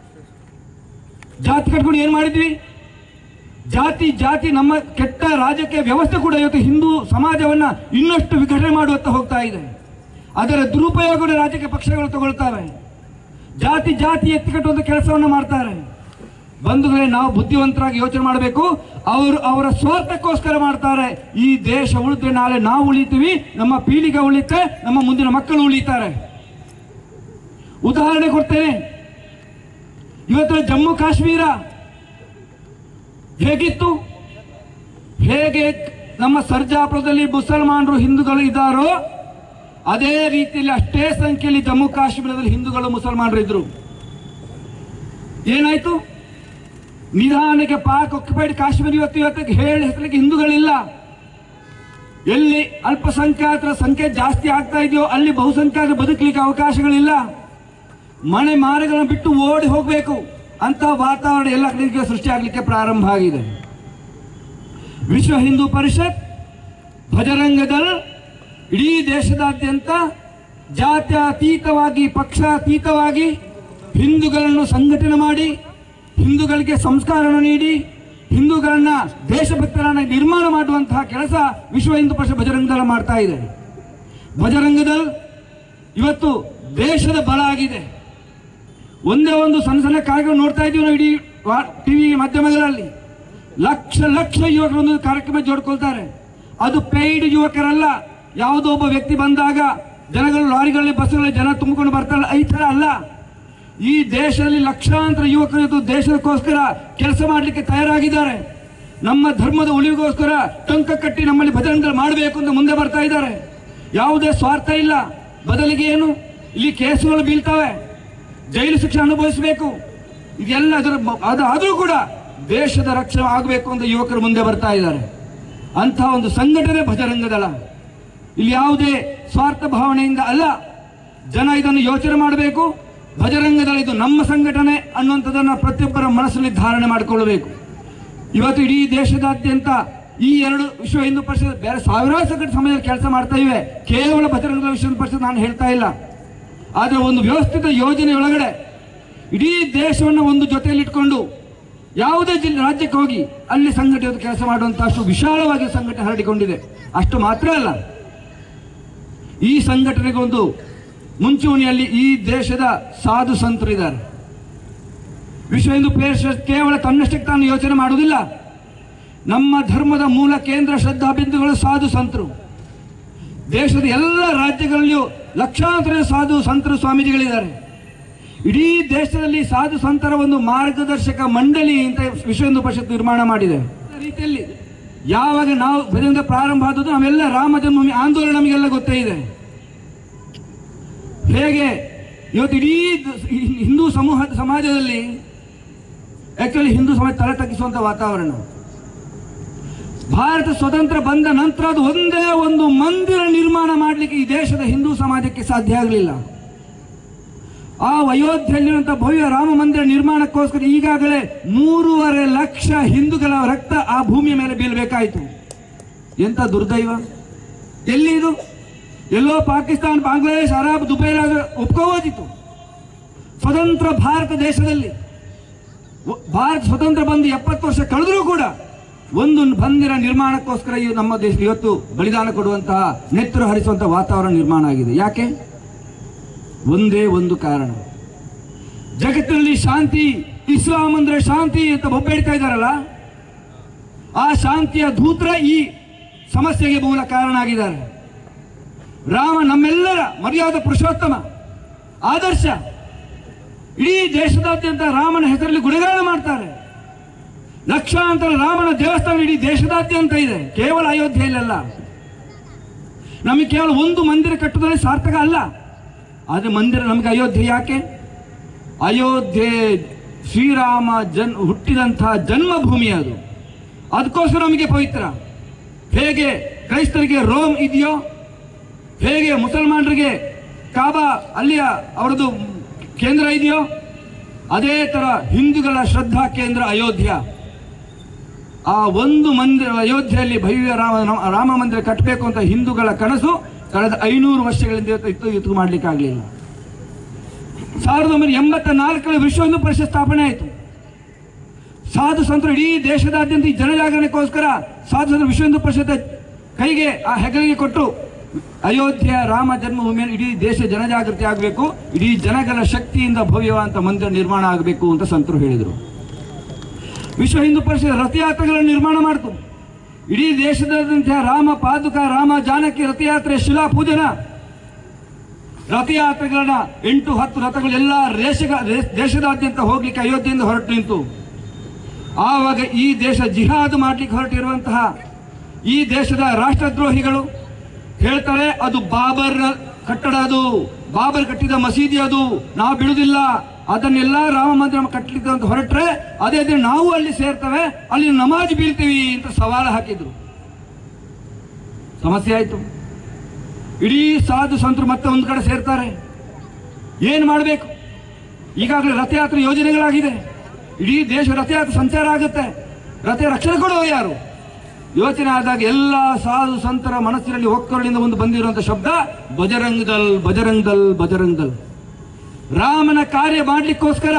ಜಾತಿ ಕಟ್ಕೊಂಡು ಏನ್ ಮಾಡಿದ್ವಿ? ಜಾತಿ ಜಾತಿ ನಮ್ಮ ಕೆಟ್ಟ ರಾಜಕೀಯ ವ್ಯವಸ್ಥೆ ಕೂಡ ಇವತ್ತು ಹಿಂದೂ ಸಮಾಜವನ್ನ ಇನ್ನಷ್ಟು ವಿಘಟನೆ ಮಾಡುವತ್ತ ಹೋಗ್ತಾ ಇದೆ. ಅದರ ದುರುಪಯೋಗ ರಾಜಕೀಯ ಪಕ್ಷಗಳು ತಗೊಳ್ತಾರೆ. ಜಾತಿ ಜಾತಿ ಎತ್ತಿಕಟ್ಟುವಂತ ಕೆಲಸವನ್ನು ಮಾಡ್ತಾರೆ. ಬಂಧುಗಳೇ, ನಾವು ಬುದ್ಧಿವಂತರಾಗಿ ಯೋಚನೆ ಮಾಡಬೇಕು. ಅವರು ಅವರ ಸ್ವಾರ್ಥಕ್ಕೋಸ್ಕರ ಮಾಡ್ತಾರೆ. ಈ ದೇಶ ಉಳಿದ್ರೆ ನಾಳೆ ನಾವು ಉಳಿತೀವಿ, ನಮ್ಮ ಪೀಳಿಗೆ ಉಳಿತೆ, ನಮ್ಮ ಮುಂದಿನ ಮಕ್ಕಳು ಉಳಿತಾರೆ. ಉದಾಹರಣೆ ಕೊಡ್ತೇನೆ. ಇವತ್ತು ಜಮ್ಮು ಕಾಶ್ಮೀರ ಹೇಗಿತ್ತು, ಹೇಗೆ ನಮ್ಮ ಸರ್ಜಾಪುರದಲ್ಲಿ ಮುಸಲ್ಮಾನರು ಹಿಂದೂಗಳು ಇದ್ದಾರೋ ಅದೇ ರೀತಿಯಲ್ಲಿ ಅಷ್ಟೇ ಸಂಖ್ಯೆಯಲ್ಲಿ ಜಮ್ಮು ಕಾಶ್ಮೀರದಲ್ಲಿ ಹಿಂದೂಗಳು ಮುಸಲ್ಮಾನರು ಇದ್ರು. ಏನಾಯ್ತು? ನಿಧಾನಕ್ಕೆ ಪಾಕ್ ಆಕ್ಯುಪೈಡ್ ಕಾಶ್ಮೀರ ಇವತ್ತು ಇವತ್ತಿಗೆ ಹೇಳಿ ಹೆಸರಿಗೆ ಹಿಂದೂಗಳಿಲ್ಲ. ಎಲ್ಲಿ ಅಲ್ಪಸಂಖ್ಯಾತರ ಸಂಖ್ಯೆ ಜಾಸ್ತಿ ಆಗ್ತಾ ಇದೆಯೋ ಅಲ್ಲಿ ಬಹುಸಂಖ್ಯಾತರು ಬದುಕಲಿಕ್ಕೆ ಅವಕಾಶಗಳಿಲ್ಲ. ಮನೆ ಮಾರುಗಳನ್ನು ಬಿಟ್ಟು ಓಡಿ ಹೋಗಬೇಕು ಅಂತ ವಾತಾವರಣ ಎಲ್ಲ ಕಡೆಗೆ ಸೃಷ್ಟಿಯಾಗಲಿಕ್ಕೆ ಪ್ರಾರಂಭ ಆಗಿದೆ. ವಿಶ್ವ ಹಿಂದೂ ಪರಿಷತ್, ಭಜರಂಗ ದಳ ಇಡೀ ದೇಶದಾದ್ಯಂತ ಜಾತ್ಯತೀತವಾಗಿ ಪಕ್ಷಾತೀತವಾಗಿ ಹಿಂದೂಗಳನ್ನು ಸಂಘಟನೆ ಮಾಡಿ, ಹಿಂದೂಗಳಿಗೆ ಸಂಸ್ಕಾರವನ್ನು ನೀಡಿ, ಹಿಂದೂಗಳನ್ನ ದೇಶಭಕ್ತರನ್ನ ನಿರ್ಮಾಣ ಮಾಡುವಂತಹ ಕೆಲಸ ವಿಶ್ವ ಹಿಂದೂ ಪರಿಷತ್ ಭಜರಂಗ ದಳ ಮಾಡ್ತಾ ಇದೆ. ಭಜರಂಗ ದಳ ಇವತ್ತು ದೇಶದ ಬಲ ಆಗಿದೆ. ಒಂದೇ ಒಂದು ಸಣ್ಣ ಸಣ್ಣ ಕಾರ್ಯಗಳು ನೋಡ್ತಾ ಇದೀವಿ ನಾವು ಇಡೀ ಟಿವಿ ಮಾಧ್ಯಮಗಳಲ್ಲಿ ಲಕ್ಷ ಲಕ್ಷ ಯುವಕರೊಂದು ಕಾರ್ಯಕ್ರಮ ಜೋಡ್ಕೊಳ್ತಾರೆ. ಅದು ಪೇಯ್ಡ್ ಯುವಕರಲ್ಲ. ಯಾವುದೋ ಒಬ್ಬ ವ್ಯಕ್ತಿ ಬಂದಾಗ ಜನಗಳು ಲಾರಿಗಳಲ್ಲಿ ಬಸ್ಗಳಲ್ಲಿ ಜನ ತುಂಬಿಕೊಂಡು ಬರ್ತಾರಲ್ಲ, ಈ ಥರ ಅಲ್ಲ. ಈ ದೇಶದಲ್ಲಿ ಲಕ್ಷಾಂತರ ಯುವಕರು ದೇಶಕ್ಕೋಸ್ಕರ ಕೆಲಸ ಮಾಡಲಿಕ್ಕೆ ತಯಾರಾಗಿದ್ದಾರೆ. ನಮ್ಮ ಧರ್ಮದ ಉಳಿವಿಗೋಸ್ಕರ ಟಂಕ ಕಟ್ಟಿ ನಮ್ಮಲ್ಲಿ ಭಜನೆಗಳು ಮಾಡಬೇಕು ಅಂತ ಮುಂದೆ ಬರ್ತಾ ಇದ್ದಾರೆ. ಯಾವುದೇ ಸ್ವಾರ್ಥ ಇಲ್ಲ. ಬದಲಿಗೆ ಏನು, ಇಲ್ಲಿ ಕೇಸುಗಳು ಬೀಳ್ತವೆ, ಜೈಲು ಶಿಕ್ಷೆ ಅನುಭವಿಸಬೇಕು, ಇದೆಲ್ಲ ಅದರ ಅದು ಆದರೂ ಕೂಡ ದೇಶದ ರಕ್ಷಣೆ ಆಗಬೇಕು ಅಂತ ಯುವಕರು ಮುಂದೆ ಬರ್ತಾ ಇದ್ದಾರೆ. ಅಂತಹ ಒಂದು ಸಂಘಟನೆ ಭಜರಂಗ ದಳ. ಇಲ್ಲಿ ಯಾವುದೇ ಸ್ವಾರ್ಥ ಭಾವನೆಯಿಂದ ಅಲ್ಲ, ಜನ ಇದನ್ನು ಯೋಚನೆ ಮಾಡಬೇಕು. ಭಜರಂಗ ದಳ ಇದು ನಮ್ಮ ಸಂಘಟನೆ ಅನ್ನುವಂಥದ್ದನ್ನು ಪ್ರತಿಯೊಬ್ಬರ ಮನಸ್ಸಲ್ಲಿ ಧಾರಣೆ ಮಾಡಿಕೊಳ್ಳಬೇಕು. ಇವತ್ತು ಇಡೀ ದೇಶದಾದ್ಯಂತ ಈ ಎರಡು ವಿಶ್ವ ಹಿಂದೂ ಪರಿಷತ್ ಬೇರೆ ಸಾವಿರಾರು ಸಂಘಟನೆ ಸಮಯದಲ್ಲಿ ಕೆಲಸ ಮಾಡ್ತಾ ಇವೆ. ಕೇವಲ ಭಜರಂಗ ದಳ ವಿಶ್ವ ಹಿಂದೂ ಪರಿಷತ್ ನಾನು ಹೇಳ್ತಾ ಇಲ್ಲ. ಆದರೆ ಒಂದು ವ್ಯವಸ್ಥಿತ ಯೋಜನೆಯೊಳಗಡೆ ಇಡೀ ದೇಶವನ್ನು ಒಂದು ಜೊತೆಯಲ್ಲಿಟ್ಕೊಂಡು ಯಾವುದೇ ಜಿಲ್ಲೆ ರಾಜ್ಯಕ್ಕೆ ಹೋಗಿ ಅಲ್ಲಿ ಸಂಘಟನೆ ಕೆಲಸ ಮಾಡುವಂಥ ಅಷ್ಟು ವಿಶಾಲವಾಗಿ ಸಂಘಟನೆ ಹರಡಿಕೊಂಡಿದೆ. ಅಷ್ಟು ಮಾತ್ರ ಅಲ್ಲ, ಈ ಸಂಘಟನೆಗೆ ಒಂದು ಮುಂಚೂಣಿಯಲ್ಲಿ ಈ ದೇಶದ ಸಾಧು ಸಂತರು ಇದ್ದಾರೆ. ವಿಶ್ವ ಹಿಂದೂ ಪರಿಷತ್ ಕೇವಲ ತನ್ನಷ್ಟಕ್ಕೆ ತಾನು ಯೋಚನೆ ಮಾಡುವುದಿಲ್ಲ. ನಮ್ಮ ಧರ್ಮದ ಮೂಲ ಕೇಂದ್ರ ಶ್ರದ್ಧಾ ಬಿಂದುಗಳು ಸಾಧು ಸಂತರು. ದೇಶದ ಎಲ್ಲ ರಾಜ್ಯಗಳಲ್ಲಿಯೂ ಲಕ್ಷಾಂತರ ಸಾಧು ಸಂತರು ಸ್ವಾಮೀಜಿಗಳಿದ್ದಾರೆ. ಇಡೀ ದೇಶದಲ್ಲಿ ಸಾಧು ಸಂತರ ಒಂದು ಮಾರ್ಗದರ್ಶಕ ಮಂಡಳಿ ಅಂತ ವಿಶ್ವ ಹಿಂದೂ ಪರಿಷತ್ ನಿರ್ಮಾಣ ಮಾಡಿದೆ. ರೀತಿಯಲ್ಲಿ ಯಾವಾಗ ನಾವು ಭಜನೆ ಪ್ರಾರಂಭ ಆದದ್ದು ನಾವೆಲ್ಲ ರಾಮ ಜನ್ಮಭೂಮಿ ಆಂದೋಲನ ನಮಗೆಲ್ಲ ಗೊತ್ತೇ ಇದೆ. ಹೇಗೆ ಇವತ್ತು ಇಡೀ ಹಿಂದೂ ಸಮೂಹ ಸಮಾಜದಲ್ಲಿ ಆಕ್ಚುಲಿ ಹಿಂದೂ ಸಮಾಜ ತಲೆ ತಗ್ಗಿಸುವಂತ ವಾತಾವರಣ. ಭಾರತ ಸ್ವತಂತ್ರ ಬಂದ ನಂತರ ಅದು ಒಂದೇ ಒಂದು ಮಂದಿರ ನಿರ್ಮಾಣ ಮಾಡಲಿಕ್ಕೆ ಈ ದೇಶದ ಹಿಂದೂ ಸಮಾಜಕ್ಕೆ ಸಾಧ್ಯ ಆಗಲಿಲ್ಲ. ಆ ಅಯೋಧ್ಯೆಯಲ್ಲಿರುವಂಥ ಭವ್ಯ ರಾಮ ಮಂದಿರ ನಿರ್ಮಾಣಕ್ಕೋಸ್ಕರ ಈಗಾಗಲೇ ಮೂರುವರೆ ಲಕ್ಷ ಹಿಂದೂಗಳ ರಕ್ತ ಆ ಭೂಮಿಯ ಮೇಲೆ ಬೀಳಬೇಕಾಯಿತು. ಎಂಥ ದುರ್ದೈವ! ಎಲ್ಲಿ ಇದು? ಎಲ್ಲೋ ಪಾಕಿಸ್ತಾನ, ಬಾಂಗ್ಲಾದೇಶ, ಅರಬ್, ದುಬೈ ಒಪ್ಕೋಬೋದಿತ್ತು. ಸ್ವತಂತ್ರ ಭಾರತ ದೇಶದಲ್ಲಿ ಭಾರತ ಸ್ವತಂತ್ರ ಬಂದು ಎಪ್ಪತ್ತು ವರ್ಷ ಕಳೆದರೂ ಕೂಡ ಒಂದು ಮಂದಿರ ನಿರ್ಮಾಣಕ್ಕೋಸ್ಕರ ಈ ನಮ್ಮ ದೇಶ ಇವತ್ತು ಬಲಿದಾನ ಕೊಡುವಂತಹ, ನೆತ್ತರು ಹರಿಸುವಂತಹ ವಾತಾವರಣ ನಿರ್ಮಾಣ ಆಗಿದೆ. ಯಾಕೆ? ಒಂದೇ ಒಂದು ಕಾರಣ. ಜಗತ್ತಿನಲ್ಲಿ ಶಾಂತಿ, ಇಸ್ಲಾಂ ಅಂದ್ರೆ ಶಾಂತಿ ಅಂತ ಬೊಬ್ಬೆಡ್ತಾ ಇದ್ದಾರಲ್ಲ, ಆ ಶಾಂತಿಯ ದೂತರ ಈ ಸಮಸ್ಯೆಗೆ ಮೂಲ ಕಾರಣ ಆಗಿದ್ದಾರೆ. ರಾಮ ನಮ್ಮೆಲ್ಲರ ಮರ್ಯಾದ ಪುರುಷೋತ್ತಮ, ಆದರ್ಶ. ಇಡೀ ದೇಶದಾದ್ಯಂತ ರಾಮನ ಹೆಸರಲ್ಲಿ ಗುಣಗಾನ ಮಾಡ್ತಾರೆ. ಲಕ್ಷಾಂತರ ರಾಮನ ದೇವಸ್ಥಾನ ಇಡೀ ದೇಶದಾದ್ಯಂತ ಇದೆ, ಕೇವಲ ಅಯೋಧ್ಯೆಯಲ್ಲ. ನಮಗೆ ಕೇವಲ ಒಂದು ಮಂದಿರ ಕಟ್ಟುವುದರಲ್ಲಿ ಸಾರ್ಥಕ ಅಲ್ಲ. ಆದರೆ ಮಂದಿರ ನಮಗೆ ಅಯೋಧ್ಯೆ ಯಾಕೆ? ಅಯೋಧ್ಯೆ ಶ್ರೀರಾಮ ಜನ್ ಹುಟ್ಟಿದಂತಹ ಜನ್ಮಭೂಮಿ, ಅದು ಅದಕ್ಕೋಸ್ಕರ ನಮಗೆ ಪವಿತ್ರ. ಹೇಗೆ ಕ್ರೈಸ್ತರಿಗೆ ರೋಮ್ ಇದೆಯೋ, ಹೇಗೆ ಮುಸಲ್ಮಾನರಿಗೆ ಕಾಬಾ ಅಲ್ಲಿಯ ಅವರದು ಕೇಂದ್ರ ಇದೆಯೋ, ಅದೇ ತರ ಹಿಂದೂಗಳ ಶ್ರದ್ಧಾ ಕೇಂದ್ರ ಅಯೋಧ್ಯ. ಆ ಒಂದು ಮಂದಿರ ಅಯೋಧ್ಯೆಯಲ್ಲಿ ಭವ್ಯ ರಾಮ ರಾಮ ಮಂದಿರ ಕಟ್ಟಬೇಕು ಅಂತ ಹಿಂದೂಗಳ ಕನಸು ಕಳೆದ ಐನೂರು ವರ್ಷಗಳಿಂದ ಇತ್ತು ಇತ್ತು ಮಾಡಲಿಕ್ಕೆ ಆಗಲಿಲ್ಲ. ಸಾವಿರದ ಒಂಬೈನೂರ ಎಂಬತ್ತ ನಾಲ್ಕರಲ್ಲಿ ವಿಶ್ವ ಹಿಂದೂ ಪರಿಷತ್ ಸ್ಥಾಪನೆ ಆಯಿತು. ಸಾಧು ಸಂತರು ಇಡೀ ದೇಶದಾದ್ಯಂತ ಈ ಜನಜಾಗರಣೆಗೋಸ್ಕರ ಸಾಧು ಸಂತರು ವಿಶ್ವ ಹಿಂದೂ ಪರಿಷತ್ ಕೈಗೆ ಆ ಹೆಗಲಿಗೆ ಕೊಟ್ಟು ಅಯೋಧ್ಯೆಯ ರಾಮ ಜನ್ಮಭೂಮಿಯಲ್ಲಿ ಇಡೀ ದೇಶ ಜನಜಾಗೃತಿ ಆಗಬೇಕು, ಇಡೀ ಜನಗಳ ಶಕ್ತಿಯಿಂದ ಭವ್ಯವಾದಂಥ ಮಂದಿರ ನಿರ್ಮಾಣ ಆಗಬೇಕು ಅಂತ ಸಂತರು ಹೇಳಿದರು. ವಿಶ್ವ ಹಿಂದೂ ಪರಿಷತ್ ರಥಯಾತ್ರೆಗಳನ್ನು ನಿರ್ಮಾಣ ಮಾಡಿತು. ಇಡೀ ದೇಶದಾದ್ಯಂತ ರಾಮ ಪಾದುಕ, ರಾಮ ಜಾನಕಿ ರಥಯಾತ್ರೆ, ಶಿಲಾ ಪೂಜನ ರಥಯಾತ್ರೆಗಳನ್ನ ಎಂಟು ಹತ್ತು ರಥಗಳೆಲ್ಲ ದೇಶ ದೇಶದಾದ್ಯಂತ ಹೋಗ್ಲಿಕ್ಕೆ ಅಯೋಧ್ಯೆಯಿಂದ ಹೊರಟು ನಿಂತು. ಆವಾಗ ಈ ದೇಶ ಜಿಹಾದ್ ಮಾಡ್ಲಿಕ್ಕೆ ಹೊರಟಿರುವಂತಹ ಈ ದೇಶದ ರಾಷ್ಟ್ರದ್ರೋಹಿಗಳು ಹೇಳ್ತಾರೆ, ಅದು ಬಾಬರ್ ಕಟ್ಟಡ, ಅದು ಬಾಬರ್ ಕಟ್ಟಿದ ಮಸೀದಿ, ಅದು ನಾವು ಬಿಡುವುದಿಲ್ಲ, ಅದನ್ನೆಲ್ಲ ರಾಮ ಮಂದಿರ ಕಟ್ಟಲಿಕ್ಕೆ ಅಂತ ಹೊರಟ್ರೆ ಅದೇ ದಿನ ನಾವು ಅಲ್ಲಿ ಸೇರ್ತೇವೆ, ಅಲ್ಲಿ ನಮಾಜ್ ಬೀಳ್ತೀವಿ ಅಂತ ಸವಾಲು ಹಾಕಿದ್ರು. ಸಮಸ್ಯೆ ಆಯಿತು. ಇಡೀ ಸಾಧು ಸಂತರು ಮತ್ತೆ ಒಂದು ಕಡೆ ಸೇರ್ತಾರೆ. ಏನು ಮಾಡಬೇಕು? ಈಗಾಗಲೇ ರಥಯಾತ್ರೆ ಯೋಜನೆಗಳಾಗಿದೆ. ಇಡೀ ದೇಶ ರಥಯಾತ್ರೆ ಸಂಚಾರ ಆಗುತ್ತೆ. ರಥ ರಕ್ಷಣೆ ಕೊಡುವ ಯಾರು? ಯೋಚನೆ ಆದಾಗ ಎಲ್ಲ ಸಾಧು ಸಂತರ ಮನಸ್ಸಿನಲ್ಲಿ ಒಕ್ಕರಳಿಂದ ಒಂದು ಬಂದಿರುವಂತಹ ಶಬ್ದ ಬಜರಂಗ್ ದಲ್, ಬಜರಂಗ್ ದಲ್, ಬಜರಂಗ್ ದಲ್. ರಾಮನ ಕಾರ್ಯ ಮಾಡಲಿಕ್ಕೋಸ್ಕರ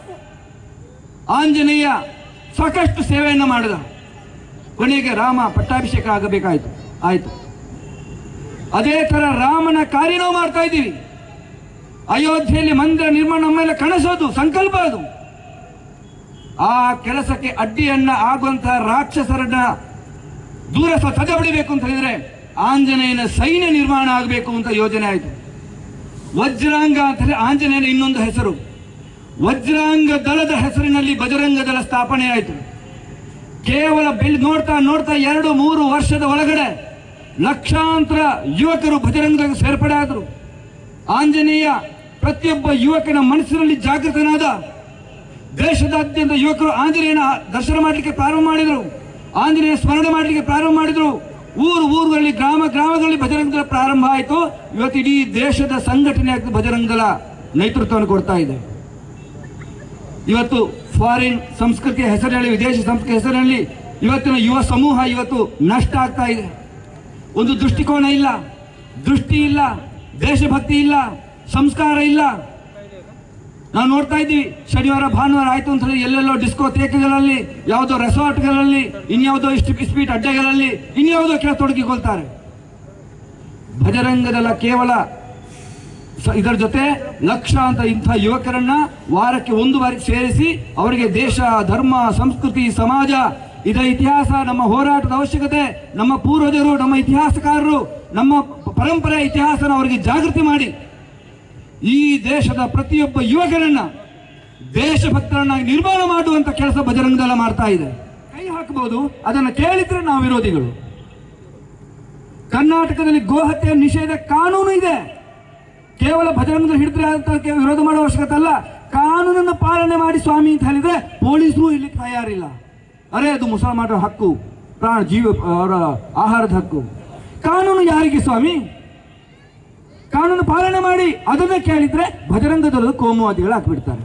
ಆಂಜನೇಯ ಸಾಕಷ್ಟು ಸೇವೆಯನ್ನು ಮಾಡಿದ. ಕೊನೆಗೆ ರಾಮ ಪಟ್ಟಾಭಿಷೇಕ ಆಗಬೇಕಾಯಿತು. ಆಯಿತು. ಅದೇ ತರ ರಾಮನ ಕಾರ್ಯ ನಾವು ಮಾಡ್ತಾ ಇದ್ದೀವಿ. ಅಯೋಧ್ಯೆಯಲ್ಲಿ ಮಂದಿರ ನಿರ್ಮಾಣ ಮೇಲೆ ಕನಸೋದು, ಸಂಕಲ್ಪ ಅದು. ಆ ಕೆಲಸಕ್ಕೆ ಅಡ್ಡಿಯನ್ನ ಆಗುವಂತಹ ರಾಕ್ಷಸರನ್ನ ದೂರ ಸದ ಬಿಡಬೇಕು ಅಂತ ಹೇಳಿದ್ರೆ ಆಂಜನೇಯನ ಸೈನ್ಯ ನಿರ್ಮಾಣ ಆಗಬೇಕು ಅಂತ ಯೋಜನೆ ಆಯಿತು. ವಜ್ರಾಂಗ ಅಂತ ಹೇಳಿ ಆಂಜನೇಯನ ಇನ್ನೊಂದು ಹೆಸರು. ವಜ್ರಾಂಗ ದಳದ ಹೆಸರಿನಲ್ಲಿ ಬಜರಂಗ ದಳ ಸ್ಥಾಪನೆ ಆಯಿತು. ಕೇವಲ ಬೆಲ್ ನೋಡ್ತಾ ನೋಡ್ತಾ ಎರಡು ಮೂರು ವರ್ಷದ ಒಳಗಡೆ ಲಕ್ಷಾಂತರ ಯುವಕರು ಬಜರಂಗ ಸೇರ್ಪಡೆ ಆದರು. ಆಂಜನೇಯ ಪ್ರತಿಯೊಬ್ಬ ಯುವಕನ ಮನಸ್ಸಿನಲ್ಲಿ ಜಾಗೃತನಾದ. ದೇಶದಾದ್ಯಂತ ಯುವಕರು ಆಂಜನೇಯನ ದರ್ಶನ ಮಾಡಲಿಕ್ಕೆ ಪ್ರಾರಂಭ ಮಾಡಿದರು, ಆಂಜನೇಯ ಸ್ಮರಣೆ ಮಾಡಲಿಕ್ಕೆ ಪ್ರಾರಂಭ ಮಾಡಿದರು. ಊರು ಊರುಗಳಲ್ಲಿ ಗ್ರಾಮ ಗ್ರಾಮಗಳಲ್ಲಿ ಬಜರಂಗ ದಳ ಪ್ರಾರಂಭ ಆಯಿತು. ಇವತ್ತು ಇಡೀ ದೇಶದ ಸಂಘಟನೆ ಆಗ್ತದೆ, ಬಜರಂಗ ದಳ ನೇತೃತ್ವವನ್ನು ಕೊಡ್ತಾ ಇದೆ. ಇವತ್ತು ಫಾರಿನ್ ಸಂಸ್ಕೃತಿಯ ಹೆಸರಿನಲ್ಲಿ, ವಿದೇಶಿ ಸಂಸ್ಕೃತಿಯ ಹೆಸರಿನಲ್ಲಿ ಇವತ್ತಿನ ಯುವ ಸಮೂಹ ಇವತ್ತು ನಷ್ಟ ಆಗ್ತಾ ಇದೆ. ಒಂದು ದೃಷ್ಟಿಕೋನ ಇಲ್ಲ, ದೃಷ್ಟಿ ಇಲ್ಲ, ದೇಶಭಕ್ತಿ ಇಲ್ಲ, ಸಂಸ್ಕಾರ ಇಲ್ಲ. ನಾವು ನೋಡ್ತಾ ಇದ್ದೀವಿ, ಶನಿವಾರ ಭಾನುವಾರ ಆಯ್ತು ಅಂತ ಹೇಳಿ ಎಲ್ಲೆಲ್ಲೋ ಡಿಸ್ಕೋಥೇಕ್ಗಳಲ್ಲಿ, ಯಾವುದೋ ರೆಸಾರ್ಟ್ಗಳಲ್ಲಿ, ಇನ್ಯಾವುದೋ ಸ್ಪೀಟ್ ಅಡ್ಡೆಗಳಲ್ಲಿ ಇನ್ಯಾವುದೋ ಕೆಲ ತೊಡಗಿಕೊಳ್ತಾರೆ. ಬಜರಂಗದಲ್ಲ ಕೇವಲ ಇದರ ಜೊತೆ ಲಕ್ಷಾಂತರ ಇಂಥ ಯುವಕರನ್ನ ವಾರಕ್ಕೆ ಒಂದು ಬಾರಿ ಸೇರಿಸಿ ಅವರಿಗೆ ದೇಶ, ಧರ್ಮ, ಸಂಸ್ಕೃತಿ, ಸಮಾಜ, ಇದರ ಇತಿಹಾಸ, ನಮ್ಮ ಹೋರಾಟದ ಅವಶ್ಯಕತೆ, ನಮ್ಮ ಪೂರ್ವಜರು, ನಮ್ಮ ಇತಿಹಾಸಕಾರರು, ನಮ್ಮ ಪರಂಪರೆಯ ಇತಿಹಾಸನ ಅವರಿಗೆ ಜಾಗೃತಿ ಮಾಡಿ ಈ ದೇಶದ ಪ್ರತಿಯೊಬ್ಬ ಯುವಕರನ್ನ ದೇಶಭಕ್ತರನ್ನಾಗಿ ನಿರ್ಮಾಣ ಮಾಡುವಂತ ಕೆಲಸ ಬಜರಂಗ ದಳ ಮಾಡ್ತಾ ಇದೆ. ಕೈ ಹಾಕಬಹುದು, ಅದನ್ನು ಕೇಳಿದ್ರೆ ನಾವು ವಿರೋಧಿಗಳು. ಕರ್ನಾಟಕದಲ್ಲಿ ಗೋಹತ್ಯೆ ನಿಷೇಧ ಕಾನೂನು ಇದೆ. ಕೇವಲ ಬಜರಂಗ ದಳ ಹಿಡಿದ್ರೆ ಅಂತ ವಿರೋಧ ಮಾಡುವ ಅವಶ್ಯಕತೆ ಅಲ್ಲ. ಕಾನೂನನ್ನು ಪಾಲನೆ ಮಾಡಿ ಸ್ವಾಮಿ ಅಂತ ಹೇಳಿದ್ರೆ ಪೊಲೀಸರು ಇಲ್ಲಿ ತಯಾರಿಲ್ಲ. ಅರೆ ಅದು ಮುಸಲ್ಮಾನರ ಹಕ್ಕು, ಪ್ರಾಣ ಜೀವ ಅವರ ಆಹಾರದ ಹಕ್ಕು. ಕಾನೂನು ಯಾರಿಗೆ ಸ್ವಾಮಿ? ಕಾನೂನು ಪಾಲನೆ ಮಾಡಿ ಅದನ್ನೇ ಕೇಳಿದ್ರೆ ಬಜರಂಗ ದಳದ ಕೋಮುವಾದಿಗಳು ಹಾಕ್ಬಿಡ್ತಾರೆ.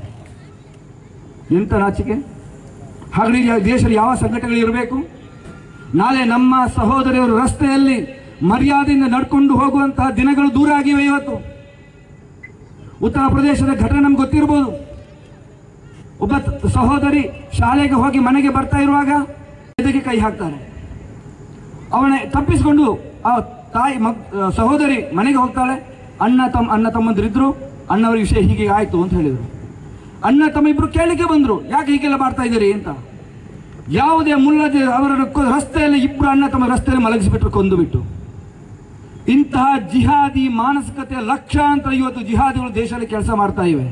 ಎಂತ ನಾಚಿಕೆ! ಹಾಗಾಗಿ ದೇಶದಲ್ಲಿ ಯಾವ ಸಂಘಟನೆಗಳು ಇರಬೇಕು? ನಾಳೆ ನಮ್ಮ ಸಹೋದರಿಯರು ರಸ್ತೆಯಲ್ಲಿ ಮರ್ಯಾದೆಯಿಂದ ನಡ್ಕೊಂಡು ಹೋಗುವಂತಹ ದಿನಗಳು ದೂರ ಆಗಿವೆ. ಇವತ್ತು ಉತ್ತರ ಪ್ರದೇಶದ ಘಟನೆ ನಮ್ಗೆ ಗೊತ್ತಿರ್ಬೋದು. ಒಬ್ಬ ಸಹೋದರಿ ಶಾಲೆಗೆ ಹೋಗಿ ಮನೆಗೆ ಬರ್ತಾ ಇರುವಾಗ ಎದೆಗೆ ಕೈ ಹಾಕ್ತಾರೆ. ಅವನ ತಪ್ಪಿಸಿಕೊಂಡು ಆ ತಾಯಿ ಮಗ್ ಸಹೋದರಿ ಮನೆಗೆ ಹೋಗ್ತಾಳೆ. ಅಣ್ಣ ತಮ್ಮ ಅಣ್ಣ ತಮ್ಮಂದಿರಿದ್ರು, ಅಣ್ಣವರ ವಿಷಯ ಹೀಗೆ ಆಯ್ತು ಅಂತ ಹೇಳಿದರು. ಅಣ್ಣ ತಮ್ಮ ಇಬ್ರು ಕೇಳಲಿಕ್ಕೆ ಬಂದ್ರು, ಯಾಕೆ ಹೀಗೆಲ್ಲ ಮಾಡ್ತಾ ಇದ್ದೀರಿ ಅಂತ. ಯಾವುದೇ ಮುಲ್ಲದೆ ಅವರನ್ನು ರಸ್ತೆಯಲ್ಲಿ ಇಬ್ರು ಅಣ್ಣ ತಮ್ಮ ರಸ್ತೆಯಲ್ಲಿ ಮಲಗಿಸಿಬಿಟ್ರು, ಕೊಂದು ಬಿಟ್ಟು. ಇಂತಹ ಜಿಹಾದಿ ಮಾನಸಿಕತೆಯ ಲಕ್ಷಾಂತರ ಇವತ್ತು ಜಿಹಾದಿಗಳು ದೇಶದಲ್ಲಿ ಕೆಲಸ ಮಾಡ್ತಾ ಇವೆ.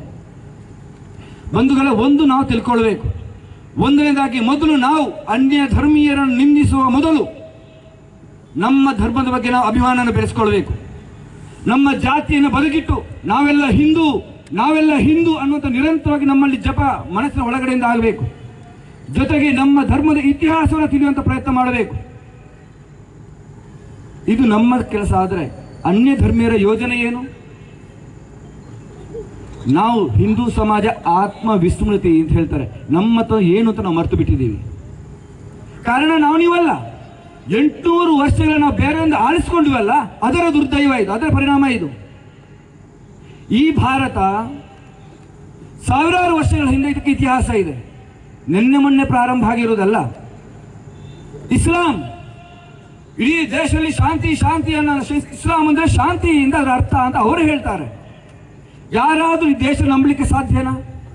ಬಂಧುಗಳ ಒಂದು ನಾವು ತಿಳ್ಕೊಳ್ಬೇಕು. ಒಂದನೇದಾಗಿ ಮೊದಲು ನಾವು ಅನ್ಯ ಧರ್ಮೀಯರನ್ನು ನಿಂದಿಸುವ ಮೊದಲು ನಮ್ಮ ಧರ್ಮದ ಬಗ್ಗೆ ನಾವು ಅಭಿಮಾನನ ಬೆಳೆಸ್ಕೊಳ್ಬೇಕು. ನಮ್ಮ ಜಾತಿಯನ್ನು ಬದುಕಿಟ್ಟು ನಾವೆಲ್ಲ ಹಿಂದೂ ನಾವೆಲ್ಲ ಹಿಂದೂ ಅನ್ನುವಂಥ ನಿರಂತರವಾಗಿ ನಮ್ಮಲ್ಲಿ ಜಪ ಮನಸ್ಸಿನ ಒಳಗಡೆಯಿಂದ ಆಗಬೇಕು. ಜೊತೆಗೆ ನಮ್ಮ ಧರ್ಮದ ಇತಿಹಾಸವನ್ನು ತಿಳಿಯುವಂಥ ಪ್ರಯತ್ನ ಮಾಡಬೇಕು. ಇದು ನಮ್ಮ ಕೆಲಸ. ಆದರೆ ಅನ್ಯ ಧರ್ಮೀಯರ ಯೋಜನೆ ಏನು? ನಾವು ಹಿಂದೂ ಸಮಾಜ ಆತ್ಮ ವಿಸ್ಮೃತಿ ಅಂತ ಹೇಳ್ತಾರೆ. ನಮ್ಮ ಹತ್ರ ಏನು ಅಂತ ನಾವು ಮರೆತು ಬಿಟ್ಟಿದ್ದೀವಿ. ಕಾರಣ ನಾವು ನೀವಲ್ಲ. ಎಂಟುನೂರು ವರ್ಷಗಳ ನಾವು ಬೇರೆಯಿಂದ ಆಳಿಸ್ಕೊಂಡಿವಲ್ಲ, ಅದರ ದುರ್ದೈವ ಇದು, ಅದರ ಪರಿಣಾಮ ಇದು. ಈ ಭಾರತ ಸಾವಿರಾರು ವರ್ಷಗಳ ಹಿಂದೆ ಇದಕ್ಕೆ ಇತಿಹಾಸ ಇದೆ. ನಿನ್ನೆ ಮೊನ್ನೆ ಪ್ರಾರಂಭ ಆಗಿರುವುದಲ್ಲ. ಇಸ್ಲಾಂ ಇಡೀ ದೇಶದಲ್ಲಿ ಶಾಂತಿ ಶಾಂತಿ ಅನ್ನೋ ಇಸ್ಲಾಂ ಅಂದ್ರೆ ಶಾಂತಿಯಿಂದ ಅದರ ಅರ್ಥ ಅಂತ ಅವರು ಹೇಳ್ತಾರೆ. ಯಾರಾದ್ರೂ ಈ ದೇಶ ನಂಬಲಿಕ್ಕೆ ಸಾಧ್ಯನಾ?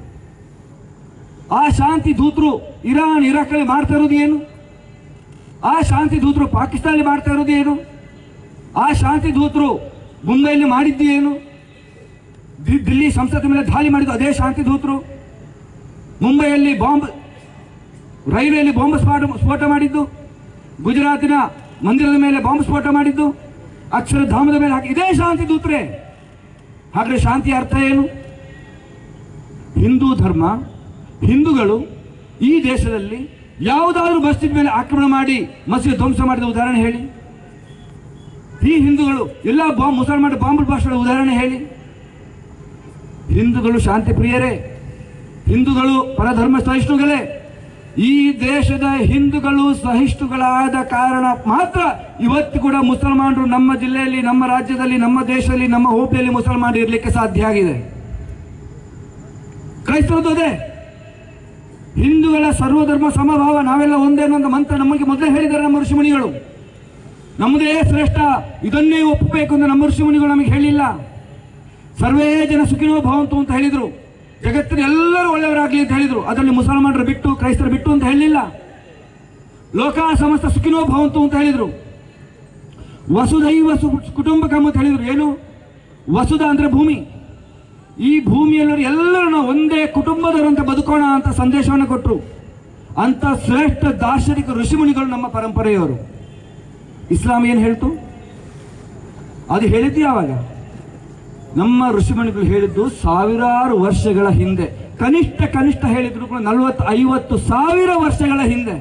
ಆ ಶಾಂತಿ ದೂತರು ಇರಾನ್ ಇರಾಕಲ್ಲಿ ಮಾಡ್ತಾ ಇರೋದು ಏನು? ಆ ಶಾಂತಿ ದೂತರು ಪಾಕಿಸ್ತಾನಲ್ಲಿ ಮಾಡ್ತಾ ಇರೋದು ಏನು? ಆ ಶಾಂತಿ ದೂತರು ಮುಂಬೈಯಲ್ಲಿ ಮಾಡಿದ್ದು ಏನು? ದಿಲ್ಲಿ ಸಂಸತ್ ಮೇಲೆ ದಾಳಿ ಮಾಡಿದ್ದು ಅದೇ ಶಾಂತಿ ದೂತರು. ಮುಂಬೈಯಲ್ಲಿ ಬಾಂಬ್, ರೈಲ್ವೆಯಲ್ಲಿ ಬಾಂಬ್ ಸ್ಫೋಟ ಸ್ಫೋಟ ಮಾಡಿದ್ದು, ಗುಜರಾತಿನ ಮಂದಿರದ ಮೇಲೆ ಬಾಂಬ್ ಸ್ಫೋಟ ಮಾಡಿದ್ದು, ಅಕ್ಷರಧಾಮದ ಮೇಲೆ ಹಾಕಿ ಇದೇ ಶಾಂತಿ ದೂತರೇ. ಹಾಗಾದ್ರೆ ಶಾಂತಿಯ ಅರ್ಥ ಏನು? ಹಿಂದೂ ಧರ್ಮ, ಹಿಂದೂಗಳು ಈ ದೇಶದಲ್ಲಿ ಯಾವುದಾದ್ರೂ ಮಸ್ಜಿದ್ ಮೇಲೆ ಆಕ್ರಮಣ ಮಾಡಿ ಮಸೀದಿ ಧ್ವಂಸ ಮಾಡಿದ ಉದಾಹರಣೆ ಹೇಳಿ. ಈ ಹಿಂದೂಗಳು ಎಲ್ಲ ಬಾಂಬ್ ಮುಸಲ್ಮಾನ ಬಾಂಬ್ ಭಾಷೆಗಳ ಉದಾಹರಣೆ ಹೇಳಿ. ಹಿಂದೂಗಳು ಶಾಂತಿ ಪ್ರಿಯರೇ, ಹಿಂದೂಗಳು ಪರಧರ್ಮ ಸಹಿಷ್ಣುಗಳೇ. ಈ ದೇಶದ ಹಿಂದೂಗಳು ಸಹಿಷ್ಣುಗಳಾದ ಕಾರಣ ಮಾತ್ರ ಇವತ್ತು ಕೂಡ ಮುಸಲ್ಮಾನರು ನಮ್ಮ ಜಿಲ್ಲೆಯಲ್ಲಿ, ನಮ್ಮ ರಾಜ್ಯದಲ್ಲಿ, ನಮ್ಮ ದೇಶದಲ್ಲಿ, ನಮ್ಮ ಹೋಬಳಿಯಲ್ಲಿ ಮುಸಲ್ಮಾನರು ಇರಲಿಕ್ಕೆ ಸಾಧ್ಯ ಆಗಿದೆ. ಕ್ರೈಸ್ತರದ್ದು ಅದೇ. ಹಿಂದೂಗಳ ಸರ್ವಧರ್ಮ ಸಮಭಾವ, ನಾವೆಲ್ಲ ಒಂದೇ ಅನ್ನೋ ಮಂತ್ರ ನಮಗೆ ಮೊದಲೇ ಹೇಳಿದ್ದಾರೆ ನಮ್ಮ ಋಷಿಮುನಿಗಳು. ನಮ್ಮದೇ ಶ್ರೇಷ್ಠ, ಇದನ್ನೇ ಒಪ್ಪಬೇಕು ಅಂತ ನಮ್ಮ ಋಷಿಮುನಿಗಳು ನಮಗೆ ಹೇಳಿಲ್ಲ. ಸರ್ವೇ ಜನ ಸುಖಿನೋ ಭವಂತು ಅಂತ ಹೇಳಿದರು. ಜಗತ್ತಿನ ಎಲ್ಲರೂ ಒಳ್ಳೆಯವರಾಗಲಿ ಅಂತ ಹೇಳಿದರು. ಅದರಲ್ಲಿ ಮುಸಲ್ಮಾನರು ಬಿಟ್ಟು ಕ್ರೈಸ್ತರು ಬಿಟ್ಟು ಅಂತ ಹೇಳಲಿಲ್ಲ. ಲೋಕ ಸಮಸ್ತ ಸುಖಿನೋ ಭವಂತು ಅಂತ ಹೇಳಿದರು. ವಸುಧೈವ ಸು ಕುಟುಂಬಕಂ ಅಂತ ಹೇಳಿದರು. ಏನು ವಸುಧ ಅಂದರೆ ಭೂಮಿ. ಈ ಭೂಮಿಯಲ್ಲರೂ ಎಲ್ಲರೂ ನಾವು ಒಂದೇ ಕುಟುಂಬದವರಂತ ಬದುಕೋಣ ಅಂತ ಸಂದೇಶವನ್ನು ಕೊಟ್ಟರು. ಅಂತ ಶ್ರೇಷ್ಠ ದಾರ್ಶನಿಕ ಋಷಿಮುನಿಗಳು ನಮ್ಮ ಪರಂಪರೆಯವರು. ಇಸ್ಲಾಂ ಏನು ಹೇಳ್ತು? ಅದು ಹೇಳಿದ್ದು ಯಾವಾಗ? ನಮ್ಮ ಋಷಿಮುನಿಗಳು ಹೇಳಿದ್ದು ಸಾವಿರಾರು ವರ್ಷಗಳ ಹಿಂದೆ. ಕನಿಷ್ಠ ಕನಿಷ್ಠ ಹೇಳಿದ್ರು ಕೂಡ ನಲವತ್ತು ಐವತ್ತು ಸಾವಿರ ವರ್ಷಗಳ ಹಿಂದೆ.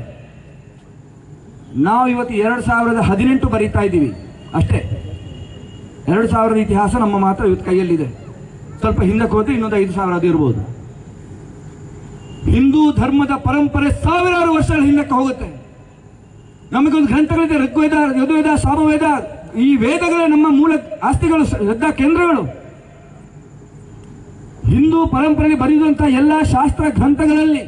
ನಾವು ಇವತ್ತು ಎರಡು ಸಾವಿರದ ಹದಿನೆಂಟು ಬರೀತಾ ಇದ್ದೀವಿ ಅಷ್ಟೇ. ಎರಡು ಸಾವಿರದ ಇತಿಹಾಸ ನಮ್ಮ ಮಾತ್ರ ಇವತ್ತು ಕೈಯಲ್ಲಿದೆ. ಸ್ವಲ್ಪ ಹಿಂದಕ್ಕೆ ಹೋದ್ರೆ ಇನ್ನೊಂದು ಐದು ಸಾವಿರ ಅದು ಇರ್ಬೋದು. ಹಿಂದೂ ಧರ್ಮದ ಪರಂಪರೆ ಸಾವಿರಾರು ವರ್ಷಗಳ ಹಿಂದಕ್ಕೆ ಹೋಗುತ್ತೆ. ನಮಗೊಂದು ಗ್ರಂಥಗಳಿದೆ, ಋಗ್ವೇದ, ಯಜುರ್ವೇದ, ಸಾಮವೇದ. ಈ ವೇದಗಳೇ ನಮ್ಮ ಮೂಲ ಆಸ್ತಿಗಳು, ಶ್ರದ್ಧಾ ಕೇಂದ್ರಗಳು. ಹಿಂದೂ ಪರಂಪರೆಯಲ್ಲಿ ಬರೆಯುವಂತಹ ಎಲ್ಲ ಶಾಸ್ತ್ರ ಗ್ರಂಥಗಳಲ್ಲಿ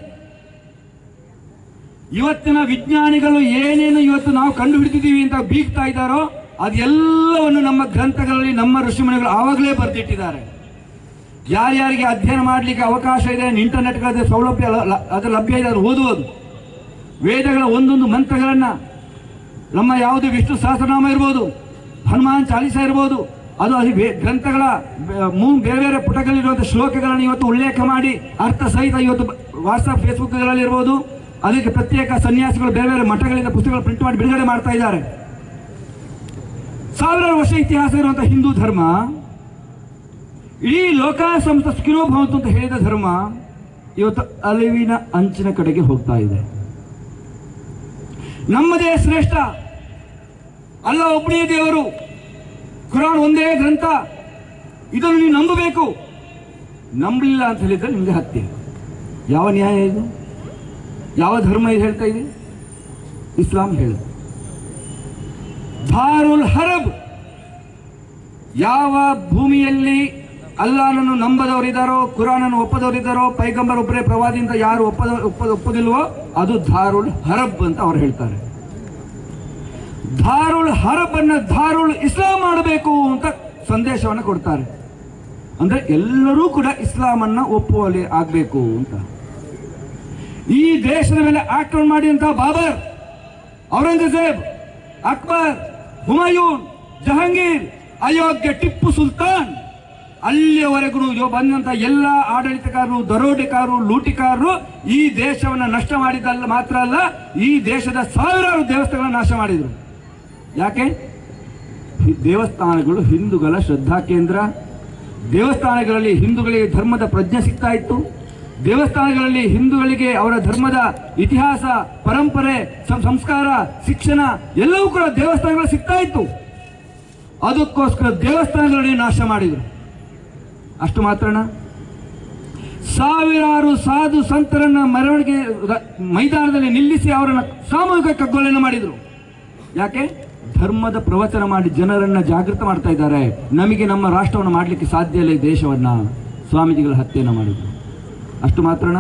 ಇವತ್ತಿನ ವಿಜ್ಞಾನಿಗಳು ಏನೇನು ಇವತ್ತು ನಾವು ಕಂಡು ಹಿಡಿದಿದ್ದೀವಿ ಅಂತ ಬೀಗ್ತಾ ಇದ್ದಾರೋ ಅದೆಲ್ಲವನ್ನು ನಮ್ಮ ಗ್ರಂಥಗಳಲ್ಲಿ ನಮ್ಮ ಋಷಿಮುನಿಗಳು ಆವಾಗಲೇ ಬರೆದಿಟ್ಟಿದ್ದಾರೆ. ಯಾರ್ಯಾರಿಗೆ ಅಧ್ಯಯನ ಮಾಡಲಿಕ್ಕೆ ಅವಕಾಶ ಇದೆ, ಇಂಟರ್ನೆಟ್ಗಳ ಸೌಲಭ್ಯ ಅದರ ಲಭ್ಯ ಇದೆ, ಅದು ಓದುವುದು. ವೇದಗಳ ಒಂದೊಂದು ಮಂತ್ರಗಳನ್ನು, ನಮ್ಮ ಯಾವುದು ವಿಷ್ಣು ಸಹಸ್ರನಾಮ ಇರ್ಬೋದು, ಹನುಮಾನ್ ಚಾಲಿಸ ಇರ್ಬೋದು, ಅದು ಅದು ಗ್ರಂಥಗಳ ಮೂ ಬೇರೆ ಬೇರೆ ಪುಟಗಳಿರುವಂಥ ಶ್ಲೋಕಗಳನ್ನು ಇವತ್ತು ಉಲ್ಲೇಖ ಮಾಡಿ ಅರ್ಥ ಸಹಿತ ಇವತ್ತು ವಾಟ್ಸಪ್ ಫೇಸ್ಬುಕ್ಗಳಲ್ಲಿ ಇರ್ಬೋದು. ಅದಕ್ಕೆ ಪ್ರತ್ಯೇಕ ಸನ್ಯಾಸಿಗಳು ಬೇರೆ ಬೇರೆ ಮಠಗಳಿಂದ ಪುಸ್ತಕಗಳು ಪ್ರಿಂಟ್ ಮಾಡಿ ಬಿಡುಗಡೆ ಮಾಡ್ತಾ ಇದ್ದಾರೆ. ಸಾವಿರಾರು ವರ್ಷ ಇತಿಹಾಸ ಇರುವಂಥ ಹಿಂದೂ ಧರ್ಮ, ಇಡೀ ಲೋಕ ಸಮಸ್ತ ಸುಖಿನೋ ಭವಂತು ಅಂತ ಹೇಳಿದ ಧರ್ಮ ಇವತ್ತು ಅಳಿವಿನ ಅಂಚಿನ ಕಡೆಗೆ ಹೋಗ್ತಾ ಇದೆ. ನಮ್ಮದೇ ಶ್ರೇಷ್ಠ, ಅಲ್ಲ ಒಬ್ಬನೇ ದೇವರು, ಕುರಾನ್ ಒಂದೇ ಗ್ರಂಥ, ಇದನ್ನು ನೀವು ನಂಬಬೇಕು. ನಂಬಲಿಲ್ಲ ಅಂತ ಹೇಳಿದ್ರೆ ನಿಮಗೆ ಹತ್ಯೆ. ಯಾವ ನ್ಯಾಯ ಇದು? ಯಾವ ಧರ್ಮ ಇದು ಹೇಳ್ತಾ ಇದೆ? ಇಸ್ಲಾಂ ಹೇಳ ದಾರುಲ್ ಹರಬ್. ಯಾವ ಭೂಮಿಯಲ್ಲಿ ಅಲ್ಲಾಹನನ್ನು ನಂಬದವರಿದ್ದಾರೋ, ಕುರಾನನ್ನು ಒಪ್ಪದವರಿದ್ದಾರೋ, ಪೈಗಂಬರ್ ಒಬ್ಬರೇ ಪ್ರವಾದಿ ಅಂತ ಯಾರು ಒಪ್ಪದ ಒಪ್ಪದ ಒಪ್ಪದಿಲ್ವೋ ಅದು ದಾರುಲ್ ಹರಬ್ ಅಂತ ಅವ್ರು ಹೇಳ್ತಾರೆ. ದಾರುಲ್ ಹರಬ್ ಅನ್ನ ದಾರುಲ್ ಇಸ್ಲಾಂ ಮಾಡಬೇಕು ಅಂತ ಸಂದೇಶವನ್ನು ಕೊಡ್ತಾರೆ. ಅಂದ್ರೆ ಎಲ್ಲರೂ ಕೂಡ ಇಸ್ಲಾಮನ್ನ ಒಪ್ಪುವಲ್ಲಿ ಆಗ್ಬೇಕು ಅಂತ. ಈ ದೇಶದ ಮೇಲೆ ಆಕ್ರಮಣ ಮಾಡಿದಂತಹ ಬಾಬರ್, ಔರಂಗಜೇಬ್, ಅಕ್ಬರ್, ಹುಮಾಯೂನ್, ಜಹಾಂಗೀರ್, ಅಯೋಗ್ಯ ಟಿಪ್ಪು ಸುಲ್ತಾನ್, ಅಲ್ಲಿಯವರೆಗೂ ಬಂದಂತ ಎಲ್ಲ ಆಡಳಿತಕಾರರು, ದರೋಡೆಕಾರರು, ಲೂಟಿಕಾರರು ಈ ದೇಶವನ್ನು ನಷ್ಟ ಮಾಡಿದ್ದಲ್ಲ ಮಾತ್ರ ಅಲ್ಲ, ಈ ದೇಶದ ಸಾವಿರಾರು ದೇವಸ್ಥಾನಗಳನ್ನು ನಾಶ ಮಾಡಿದರು. ಯಾಕೆ? ದೇವಸ್ಥಾನಗಳು ಹಿಂದೂಗಳ ಶ್ರದ್ಧಾ ಕೇಂದ್ರ. ದೇವಸ್ಥಾನಗಳಲ್ಲಿ ಹಿಂದೂಗಳಿಗೆ ಧರ್ಮದ ಪ್ರಜ್ಞೆ ಸಿಗ್ತಾ ಇತ್ತು. ದೇವಸ್ಥಾನಗಳಲ್ಲಿ ಹಿಂದೂಗಳಿಗೆ ಅವರ ಧರ್ಮದ ಇತಿಹಾಸ, ಪರಂಪರೆ, ಸಂಸ್ಕಾರ, ಶಿಕ್ಷಣ ಎಲ್ಲವೂ ಕೂಡ ದೇವಸ್ಥಾನಗಳು ಸಿಗ್ತಾ ಇತ್ತು. ಅದಕ್ಕೋಸ್ಕರ ದೇವಸ್ಥಾನಗಳನ್ನು ನಾಶ ಮಾಡಿದರು. ಅಷ್ಟು ಮಾತ್ರನ, ಸಾವಿರಾರು ಸಾಧು ಸಂತರನ್ನ ಮೆರವಣಿಗೆ ಮೈದಾನದಲ್ಲಿ ನಿಲ್ಲಿಸಿ ಅವರನ್ನು ಸಾಮೂಹಿಕ ಕಗ್ಗೊಲೆಯನ್ನು ಮಾಡಿದರು. ಯಾಕೆ? ಧರ್ಮದ ಪ್ರವಚನ ಮಾಡಿ ಜನರನ್ನ ಜಾಗೃತ ಮಾಡ್ತಾ ಇದ್ದಾರೆ. ನಮಗೆ ನಮ್ಮ ರಾಷ್ಟ್ರವನ್ನು ಮಾಡಲಿಕ್ಕೆ ಸಾಧ್ಯ ಇಲ್ಲ, ಈ ದೇಶವನ್ನ. ಸ್ವಾಮೀಜಿಗಳ ಹತ್ಯೆಯನ್ನು ಮಾಡಿದರು. ಅಷ್ಟು ಮಾತ್ರನ,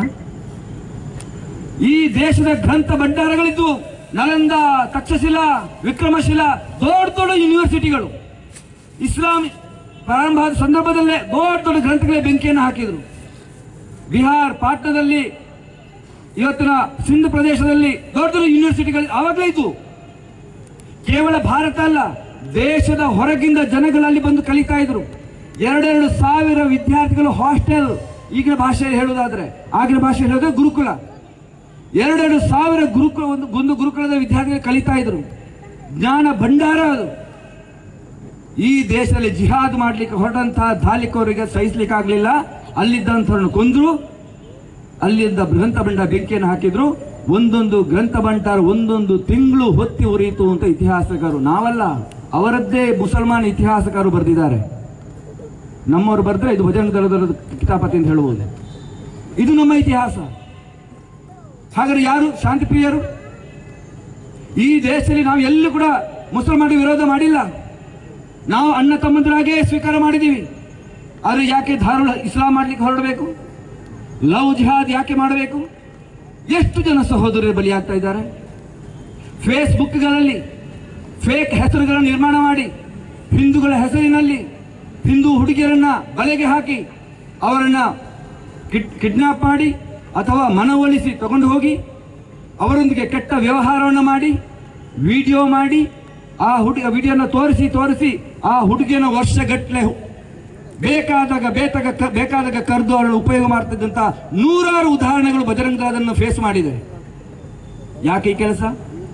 ಈ ದೇಶದ ಗ್ರಂಥ ಭಂಡಾರಗಳಿದ್ವು. ನಳಂದ, ತಕ್ಷಶಿಲಾ, ವಿಕ್ರಮಶಿಲಾ, ದೊಡ್ಡ ದೊಡ್ಡ ಯೂನಿವರ್ಸಿಟಿಗಳು. ಇಸ್ಲಾಂ ಪ್ರಾರಂಭದ ಸಂದರ್ಭದಲ್ಲೇ ದೊಡ್ಡ ದೊಡ್ಡ ಗ್ರಂಥಗಳೇ ಬೆಂಕಿಯನ್ನು ಹಾಕಿದರು. ಬಿಹಾರ್ ಪಾಟ್ನಾದಲ್ಲಿ, ಇವತ್ತಿನ ಸಿಂಧ್ ಪ್ರದೇಶದಲ್ಲಿ ದೊಡ್ಡ ದೊಡ್ಡ ಯೂನಿವರ್ಸಿಟಿಗಳು ಆವಾಗಲೇ ಇದ್ವು. ಕೇವಲ ಭಾರತ ಅಲ್ಲ, ದೇಶದ ಹೊರಗಿಂದ ಜನಗಳಲ್ಲಿ ಬಂದು ಕಲಿತಾ ಇದ್ರು. ಎರಡೆರಡು ಸಾವಿರ ವಿದ್ಯಾರ್ಥಿಗಳು ಹಾಸ್ಟೆಲ್, ಈಗಿನ ಭಾಷೆಯಲ್ಲಿ ಹೇಳುವುದಾದ್ರೆ, ಆಗಿನ ಭಾಷೆಯಲ್ಲಿ ಹೇಳೋದ್ರೆ ಗುರುಕುಲ, ಎರಡೆರಡು ಸಾವಿರ ಗುರುಕುಲ, ಒಂದು ಒಂದು ಗುರುಕುಲದ ವಿದ್ಯಾರ್ಥಿಗಳು ಕಲಿತಾ ಇದ್ರು. ಜ್ಞಾನ ಭಂಡಾರ ಅದು. ಈ ದೇಶದಲ್ಲಿ ಜಿಹಾದ್ ಮಾಡಲಿಕ್ಕೆ ಹೊರಟಂತಹ ಧಾಲಿಕವರಿಗೆ ಸಹಿಸ್ಲಿಕ್ಕೆ ಆಗಲಿಲ್ಲ. ಅಲ್ಲಿದ್ದಂಥವ್ರನ್ನು ಕೊಂದ್ರು, ಅಲ್ಲಿದ್ದ ಗ್ರಂಥ ಭಂಡಾರ ಬೆಂಕಿಯನ್ನು ಹಾಕಿದ್ರು. ಒಂದೊಂದು ಗ್ರಂಥ ಭಂಡಾರ ಒಂದೊಂದು ತಿಂಗಳು ಹೊತ್ತಿ ಉರಿಯಿತು ಅಂತ ಇತಿಹಾಸಕಾರರು, ನಾವಲ್ಲ, ಅವರದ್ದೇ ಮುಸಲ್ಮಾನ್ ಇತಿಹಾಸಕಾರರು ಬರೆದಿದ್ದಾರೆ. ನಮ್ಮವರು ಬರೆದ್ರೆ ಇದು ಭಜನ್ ದಳದ ಕಿತಾಪತಿ ಅಂತ ಹೇಳಬಹುದು. ಇದು ನಮ್ಮ ಇತಿಹಾಸ. ಹಾಗಾದ್ರೆ ಯಾರು ಶಾಂತಿ ಪ್ರಿಯರು? ಈ ದೇಶದಲ್ಲಿ ನಾವು ಎಲ್ಲೂ ಕೂಡ ಮುಸಲ್ಮಾನರಿಗೆ ವಿರೋಧ ಮಾಡಿಲ್ಲ. ನಾವು ಅಣ್ಣ ತಮ್ಮಂದರಾಗೇ ಸ್ವೀಕಾರ ಮಾಡಿದ್ದೀವಿ. ಆದರೆ ಯಾಕೆ ಧಾರುಳ ಇಸ್ಲಾಂ ಮಾಡಲಿಕ್ಕೆ ಹೊರಡಬೇಕು? ಲವ್ ಜಿಹಾದ್ ಯಾಕೆ ಮಾಡಬೇಕು? ಎಷ್ಟು ಜನ ಸಹೋದರರು ಬಲಿಯಾಗ್ತಾ ಇದ್ದಾರೆ. ಫೇಸ್ಬುಕ್ಗಳಲ್ಲಿ ಫೇಕ್ ಹೆಸರುಗಳನ್ನು ನಿರ್ಮಾಣ ಮಾಡಿ ಹಿಂದೂಗಳ ಹೆಸರಿನಲ್ಲಿ ಹಿಂದೂ ಹುಡುಗಿಯರನ್ನ ಬಲೆಗೆ ಹಾಕಿ ಅವರನ್ನ ಕಿಡ್ ಕಿಡ್ನಾಪ್ ಮಾಡಿ ಅಥವಾ ಮನವೊಲಿಸಿ ತಗೊಂಡು ಹೋಗಿ ಅವರೊಂದಿಗೆ ಕೆಟ್ಟ ವ್ಯವಹಾರವನ್ನು ಮಾಡಿ ವಿಡಿಯೋ ಮಾಡಿ ಆ ಹುಡುಗ ವಿಡಿಯೋನ ತೋರಿಸಿ ತೋರಿಸಿ ಆ ಹುಡುಗಿಯನ್ನು ವರ್ಷಗಟ್ಟಲೆ ಬೇಕಾದಾಗ ಬೇತಾಗ ಬೇಕಾದಾಗ ಕರೆದು ಅವರನ್ನು ಉಪಯೋಗ ಮಾಡ್ತಿದ್ದಂಥ ನೂರಾರು ಉದಾಹರಣೆಗಳು ಬಜರಂಗ ದಳ ಅದನ್ನು ಫೇಸ್ ಮಾಡಿದೆ. ಯಾಕೆ ಈ ಕೆಲಸ?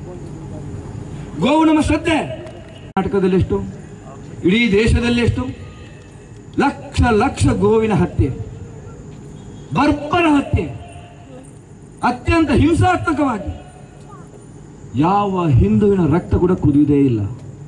ಗೋವು ನಮ್ಮ ಶ್ರದ್ಧೆ. ಕರ್ನಾಟಕದಲ್ಲಿ ಎಷ್ಟು, ಇಡೀ ದೇಶದಲ್ಲಿ ಎಷ್ಟು? ಲಕ್ಷ ಲಕ್ಷ ಗೋವಿನ ಹತ್ಯೆ, ಬರ್ಬರ ಹತ್ಯೆ, ಅತ್ಯಂತ ಹಿಂಸಾತ್ಮಕವಾಗಿ. ಯಾವ ಹಿಂದುವಿನ ರಕ್ತ ಕೂಡ ಕುದಿಯುವುದೇ ಇಲ್ಲ.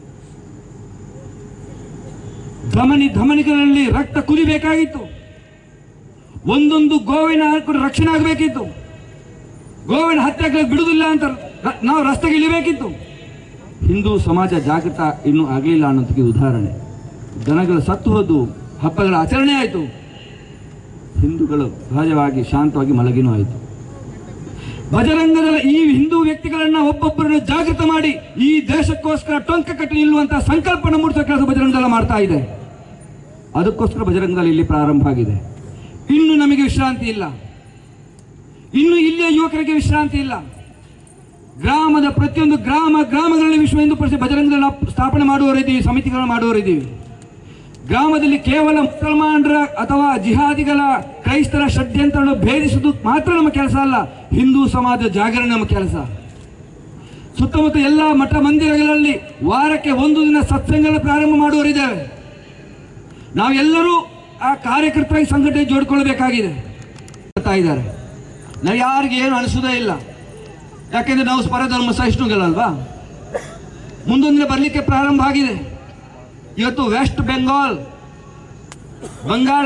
ಧಮನಿ ಧಮನಿಗಳಲ್ಲಿ ರಕ್ತ ಕುದಿಬೇಕಾಗಿತ್ತು. ಒಂದೊಂದು ಗೋವಿನ ಕೂಡ ರಕ್ಷಣೆ ಆಗಬೇಕಿತ್ತು. ಗೋವಿನ ಹತ್ಯೆಗೆ ಬಿಡುವುದಿಲ್ಲ ಅಂತ ನಾವು ರಸ್ತೆಗೆ ಇಳಿಬೇಕಿತ್ತು. ಹಿಂದೂ ಸಮಾಜ ಜಾಗೃತ ಇನ್ನೂ ಆಗಲಿಲ್ಲ ಅನ್ನೋದಕ್ಕೆ ಉದಾಹರಣೆ. ದನಗಳು ಸತ್ತು ಹೋದು, ಹಬ್ಬಗಳ ಆಚರಣೆ ಆಯಿತು, ಹಿಂದೂಗಳು ಸಹಜವಾಗಿ ಶಾಂತವಾಗಿ ಮಲಗಿನೂ ಆಯಿತು. ಬಜರಂಗದಳ ಈ ಹಿಂದೂ ವ್ಯಕ್ತಿಗಳನ್ನ ಒಬ್ಬೊಬ್ಬರನ್ನು ಜಾಗೃತ ಮಾಡಿ ಈ ದೇಶಕ್ಕೋಸ್ಕರ ಟೊಂಕ ಕಟ್ಟಿ ನಿಲ್ಲುವಂತಹ ಸಂಕಲ್ಪನ ಮೂಡಿಸುವ ಕೆಲಸ ಬಜರಂಗದಳ ಮಾಡ್ತಾ ಇದೆ. ಅದಕ್ಕೋಸ್ಕರ ಬಜರಂಗದಳ ಇಲ್ಲಿ ಪ್ರಾರಂಭ ಆಗಿದೆ. ಇನ್ನು ನಮಗೆ ವಿಶ್ರಾಂತಿ ಇಲ್ಲ, ಇನ್ನು ಇಲ್ಲಿಯ ಯುವಕರಿಗೆ ವಿಶ್ರಾಂತಿ ಇಲ್ಲ. ಗ್ರಾಮದ ಪ್ರತಿಯೊಂದು ಗ್ರಾಮ ಗ್ರಾಮಗಳಲ್ಲಿ ವಿಶ್ವ ಹಿಂದೂ ಪರಿಷತ್ ಬಜರಂಗದಳ ಸ್ಥಾಪನೆ ಮಾಡುವವರಿದ್ದೀವಿ, ಸಮಿತಿಗಳನ್ನು ಮಾಡುವವರಿದ್ದೀವಿ. ಗ್ರಾಮದಲ್ಲಿ ಕೇವಲ ಮುಸಲ್ಮಾನರ ಅಥವಾ ಜಿಹಾದಿಗಳ ಕ್ರೈಸ್ತರ ಷಡ್ಯಂತ್ರವನ್ನು ಭೇದಿಸುವುದು ಮಾತ್ರ ನಮ್ಮ ಕೆಲಸ ಅಲ್ಲ, ಹಿಂದೂ ಸಮಾಜ ಜಾಗರಣೆ ನಮ್ಮ ಕೆಲಸ. ಸುತ್ತಮುತ್ತ ಎಲ್ಲ ಮಠ ಮಂದಿರಗಳಲ್ಲಿ ವಾರಕ್ಕೆ ಒಂದು ದಿನ ಸತ್ಸಂಗನ ಪ್ರಾರಂಭ ಮಾಡುವವರಿದ್ದೇವೆ. ನಾವೆಲ್ಲರೂ ಆ ಕಾರ್ಯಕರ್ತರಾಗಿ ಸಂಘಟನೆ ಜೋಡಿಕೊಳ್ಳಬೇಕಾಗಿದೆ. ಇದ್ದಾರೆ ನಾವು ಯಾರಿಗೆ ಏನು ಅನಿಸೋದೇ ಇಲ್ಲ, ಯಾಕೆಂದ್ರೆ ನಾವು ಪರಧರ್ಮ ಸಹಿಷ್ಣುಗಳಲ್ವಾ. ಮುಂದೊಂದಿನ ಬರಲಿಕ್ಕೆ ಪ್ರಾರಂಭ ಆಗಿದೆ. ಇವತ್ತು ವೆಸ್ಟ್ ಬೆಂಗಾಲ್, ಬಂಗಾಳ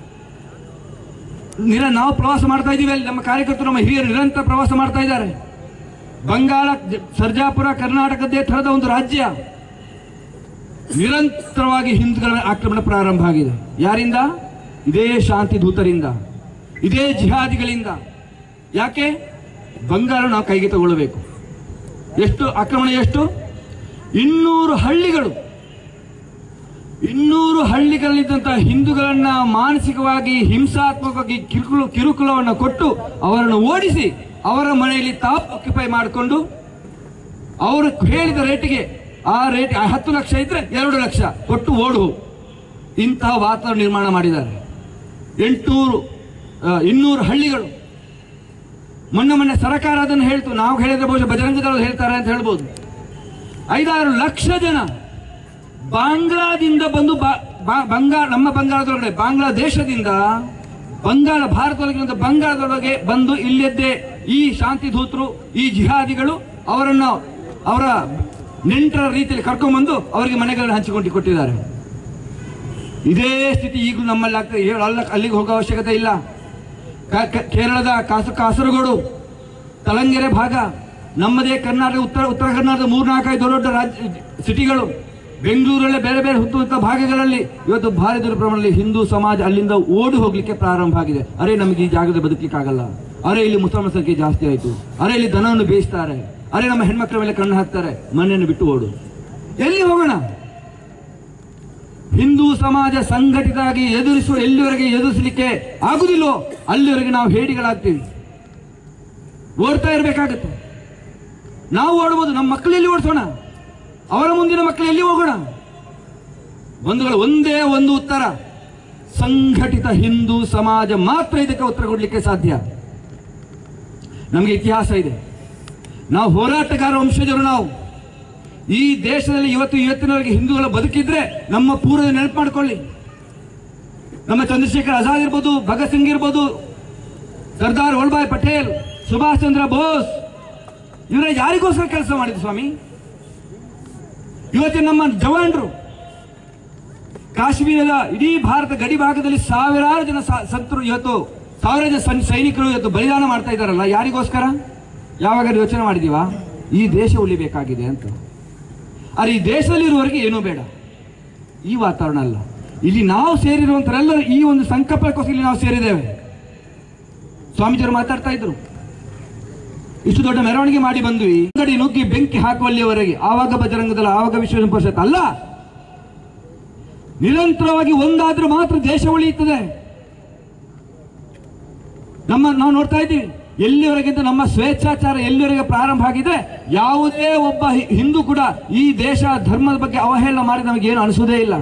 ನಿರ ನಾವು ಪ್ರವಾಸ ಮಾಡ್ತಾ ಇದ್ದೀವಿ. ಅಲ್ಲಿ ನಮ್ಮ ಕಾರ್ಯಕರ್ತರು, ನಮ್ಮ ಹಿರಿಯರು ನಿರಂತರ ಪ್ರವಾಸ ಮಾಡ್ತಾ ಇದ್ದಾರೆ. ಬಂಗಾಳ, ಸರ್ಜಾಪುರ ಕರ್ನಾಟಕದ್ದೇ ಥರದ ಒಂದು ರಾಜ್ಯ. ನಿರಂತರವಾಗಿ ಹಿಂದೂಗಳ ಆಕ್ರಮಣ ಪ್ರಾರಂಭ ಆಗಿದೆ. ಯಾರಿಂದ? ಇದೇ ಶಾಂತಿ ದೂತರಿಂದ, ಇದೇ ಜಿಹಾದಿಗಳಿಂದ. ಯಾಕೆ? ಬಂಗಾಳ ನಾವು ಕೈಗೆ ತಗೊಳ್ಳಬೇಕು. ಎಷ್ಟು ಆಕ್ರಮಣ? ಎಷ್ಟು? ಇನ್ನೂರು ಹಳ್ಳಿಗಳು ಇನ್ನೂರು ಹಳ್ಳಿಗಳಲ್ಲಿದ್ದಂತಹ ಹಿಂದೂಗಳನ್ನ ಮಾನಸಿಕವಾಗಿ ಹಿಂಸಾತ್ಮಕವಾಗಿ ಕಿರುಕುಳ ಕಿರುಕುಳವನ್ನು ಕೊಟ್ಟು ಅವರನ್ನು ಓಡಿಸಿ ಅವರ ಮನೆಯಲ್ಲಿ ತಾವು ಆಕ್ಯುಪೈ ಮಾಡಿಕೊಂಡು ಅವರು ಹೇಳಿದ ರೇಟಿಗೆ ಆ ರೇಟ್ ಹತ್ತು ಲಕ್ಷ ಇದ್ರೆ ಎರಡು ಲಕ್ಷ ಕೊಟ್ಟು ಓಡು, ಇಂತಹ ವಾತಾವರಣ ನಿರ್ಮಾಣ ಮಾಡಿದ್ದಾರೆ. ಎಂಟುನೂರು ಇನ್ನೂರು ಹಳ್ಳಿಗಳು. ಮೊನ್ನೆ ಮೊನ್ನೆ ಸರ್ಕಾರ ಅದನ್ನು ಹೇಳ್ತು, ನಾವು ಹೇಳಿದ್ರೆ ಬಹುಶಃ ಬಜರಂಗದವರು ಹೇಳ್ತಾರೆ ಅಂತ ಹೇಳ್ಬೋದು. ಐದಾರು ಲಕ್ಷ ಜನ ಬಾಂಗ್ಲಾದಿಂದ ಬಂದು ಬಂಗಾಳ, ನಮ್ಮ ಬಂಗಾಳದೊಳಗಡೆ ಬಾಂಗ್ಲಾದೇಶದಿಂದ ಬಂಗಾಳ, ಭಾರತದೊಳಗಿನ ಬಂಗಾಳದೊಳಗೆ ಬಂದು ಇಲ್ಲದ್ದೇ ಈ ಶಾಂತಿ ದೂತರು, ಈ ಜಿಹಾದಿಗಳು ಅವರನ್ನು ಅವರ ನೆಂಟರ ರೀತಿಯಲ್ಲಿ ಕರ್ಕೊಂಡ್ಬಂದು ಅವರಿಗೆ ಮನೆಗಳನ್ನು ಹಂಚಿಕೊಂಡು ಕೊಟ್ಟಿದ್ದಾರೆ. ಇದೇ ಸ್ಥಿತಿ ಈಗಲೂ ನಮ್ಮಲ್ಲಿ ಆಗ್ತದೆ. ಅಲ್ಲ, ಅಲ್ಲಿಗೆ ಹೋಗೋ ಅವಶ್ಯಕತೆ ಇಲ್ಲ. ಕೇರಳದ ಕಾಸು ಕಾಸರಗೋಡು, ತಲಂಗೆರೆ ಭಾಗ, ನಮ್ಮದೇ ಕರ್ನಾಟಕ ಉತ್ತರ ಉತ್ತರ ಕರ್ನಾಟಕದ ಮೂರ್ನಾಲ್ಕೈದು ದೊಡ್ಡ ದೊಡ್ಡ ರಾಜ್ಯ ಸಿಟಿಗಳು, ಬೆಂಗಳೂರಲ್ಲೇ ಬೇರೆ ಬೇರೆ ಹುತ್ತುವಂತ ಭಾಗಗಳಲ್ಲಿ ಇವತ್ತು ಭಾರಿ ದೊಡ್ಡ ಪ್ರಮಾಣದಲ್ಲಿ ಹಿಂದೂ ಸಮಾಜ ಅಲ್ಲಿಂದ ಓಡಿ ಹೋಗ್ಲಿಕ್ಕೆ ಪ್ರಾರಂಭ ಆಗಿದೆ. ಅರೆ, ನಮಗೆ ಈ ಜಾಗದಲ್ಲಿ ಬದುಕಲಿಕ್ಕೆ ಆಗಲ್ಲ, ಅರೆ ಇಲ್ಲಿ ಮುಸಲ್ಮಾನ ಸಂಖ್ಯೆ ಜಾಸ್ತಿ ಆಯಿತು, ಅರೆ ಇಲ್ಲಿ ದನವನ್ನು ಬೇಯಿಸ್ತಾರೆ, ಅರೆ ನಮ್ಮ ಹೆಣ್ಮಕ್ಳ ಮೇಲೆ ಕಣ್ಣು ಹಾಕ್ತಾರೆ, ಮನೆಯನ್ನು ಬಿಟ್ಟು ಓಡು. ಎಲ್ಲಿ ಹೋಗೋಣ? ಹಿಂದೂ ಸಮಾಜ ಸಂಘಟಿತವಾಗಿ ಎದುರಿಸುವ ಎಲ್ಲಿವರೆಗೆ ಎದುರಿಸಲಿಕ್ಕೆ ಆಗುದಿಲ್ಲೋ ಅಲ್ಲಿವರೆಗೆ ನಾವು ಹೇಡಿಗಳಾಗ್ತೀವಿ. ಓಡ್ತಾ ಇರಬೇಕಾಗುತ್ತೆ. ನಾವು ಓಡಬಹುದು, ನಮ್ಮ ಮಕ್ಕಳಲ್ಲಿ ಓಡಿಸೋಣ, ಅವರ ಮುಂದಿನ ಮಕ್ಕಳು ಎಲ್ಲಿ ಹೋಗೋಣ? ಬಂಧುಗಳು, ಒಂದೇ ಒಂದು ಉತ್ತರ, ಸಂಘಟಿತ ಹಿಂದೂ ಸಮಾಜ ಮಾತ್ರ ಇದಕ್ಕೆ ಉತ್ತರ ಕೊಡಲಿಕ್ಕೆ ಸಾಧ್ಯ. ನಮಗೆ ಇತಿಹಾಸ ಇದೆ, ನಾವು ಹೋರಾಟಗಾರ ವಂಶಜರು. ನಾವು ಈ ದೇಶದಲ್ಲಿ ಇವತ್ತು ಇವತ್ತಿನವರೆಗೆ ಹಿಂದೂಗಳು ಬದುಕಿದ್ರೆ ನಮ್ಮ ಪೂರ್ವದ ನೆನಪು ಮಾಡಿಕೊಳ್ಳಿ. ನಮ್ಮ ಚಂದ್ರಶೇಖರ್ ಆಜಾದ್ ಇರ್ಬೋದು, ಭಗತ್ ಸಿಂಗ್ ಇರ್ಬೋದು, ಸರ್ದಾರ್ ವಲ್ಲಭಾಯ್ ಪಟೇಲ್, ಸುಭಾಷ್ ಚಂದ್ರ ಬೋಸ್, ಇವರ ಯಾರಿಗೋಸ್ಕರ ಕೆಲಸ ಮಾಡಿದ್ರು ಸ್ವಾಮಿ? ಇವತ್ತಿನ ನಮ್ಮ ಜವಾನರು ಕಾಶ್ಮೀರದ ಇಡೀ ಭಾರತ ಗಡಿ ಭಾಗದಲ್ಲಿ ಸಾವಿರಾರು ಜನ ಸತ್ರು, ಇವತ್ತು ಸಾವಿರಾರು ಜನ ಸೈನಿಕರು ಇವತ್ತು ಬಲಿದಾನ ಮಾಡ್ತಾ ಇದ್ದಾರಲ್ಲ, ಯಾರಿಗೋಸ್ಕರ? ಯಾವಾಗ ಯೋಚನೆ ಮಾಡಿದೀವಾ? ಈ ದೇಶ ಉಳಿಬೇಕಾಗಿದೆ ಅಂತ. ಆದರೆ ಈ ದೇಶದಲ್ಲಿರುವವರೆಗೆ ಏನೂ ಬೇಡ, ಈ ವಾತಾವರಣ ಅಲ್ಲ. ಇಲ್ಲಿ ನಾವು ಸೇರಿರುವಂತರೆಲ್ಲರೂ ಈ ಒಂದು ಸಂಕಲ್ಪಕ್ಕೋಸ್ಕರ ಇಲ್ಲಿ ನಾವು ಸೇರಿದ್ದೇವೆ. ಸ್ವಾಮೀಜಿಯವರು ಮಾತಾಡ್ತಾ ಇದ್ರು, ಇಷ್ಟು ದೊಡ್ಡ ಮೆರವಣಿಗೆ ಮಾಡಿ ಬಂದ್ವಿ, ಅಂಗಡಿ ನುಗ್ಗಿ ಬೆಂಕಿ ಹಾಕುವಲ್ಲಿಯವರೆಗೆ. ಆವಾಗ ಬಜರಂಗದಳ, ಆವಾಗ ವಿಶ್ವ ಹಿಂದೂ ಪರಿಷತ್ ಅಲ್ಲ. ನಿರಂತರವಾಗಿ ಒಂದಾದ್ರೂ ಮಾತ್ರ ದೇಶ ಉಳಿಯುತ್ತದೆ. ನಮ್ಮ ನಾವು ನೋಡ್ತಾ ಇದ್ದೀವಿ ಎಲ್ಲಿವರೆಗಿಂತ ನಮ್ಮ ಸ್ವೇಚ್ಛಾಚಾರ ಎಲ್ಲಿವರೆಗೆ ಪ್ರಾರಂಭ ಆಗಿದೆ, ಯಾವುದೇ ಒಬ್ಬ ಹಿಂದೂ ಕೂಡ ಈ ದೇಶ ಧರ್ಮದ ಬಗ್ಗೆ ಅವಹೇಳನ ಮಾಡಿ ನಮಗೇನು ಅನಿಸುವುದೇ ಇಲ್ಲ.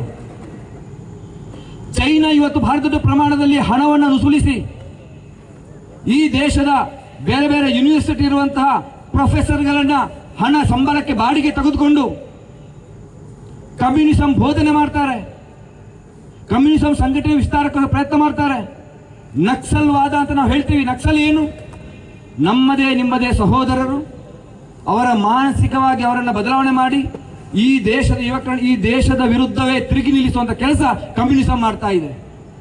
ಚೈನಾ ಇವತ್ತು ಬಹಳ ದೊಡ್ಡ ಪ್ರಮಾಣದಲ್ಲಿ ಹಣವನ್ನು ನುಸುಳಿಸಿ ಈ ದೇಶದ ಬೇರೆ ಬೇರೆ ಯೂನಿವರ್ಸಿಟಿ ಇರುವಂತಹ ಪ್ರೊಫೆಸರ್ಗಳನ್ನ ಹಣ ಸಂಬಳಕ್ಕೆ ಬಾಡಿಗೆ ತೆಗೆದುಕೊಂಡು ಕಮ್ಯುನಿಸಂ ಬೋಧನೆ ಮಾಡ್ತಾರೆ, ಕಮ್ಯುನಿಸಂ ಸಂಘಟನೆ ವಿಸ್ತಾರಕ್ಕೆ ಪ್ರಯತ್ನ ಮಾಡ್ತಾರೆ. ನಕ್ಸಲ್ವಾದ ಅಂತ ನಾವು ಹೇಳ್ತೀವಿ. ನಕ್ಸಲ್ ಏನು? ನಮ್ಮದೇ ನಿಮ್ಮದೇ ಸಹೋದರರು, ಅವರ ಮಾನಸಿಕವಾಗಿ ಅವರನ್ನು ಬದಲಾವಣೆ ಮಾಡಿ ಈ ದೇಶದ ಯುವಕರ ಈ ದೇಶದ ವಿರುದ್ಧವೇ ತಿರುಗಿ ನಿಲ್ಲಿಸುವಂತ ಕೆಲಸ ಕಮ್ಯುನಿಸಂ ಮಾಡ್ತಾ ಇದೆ.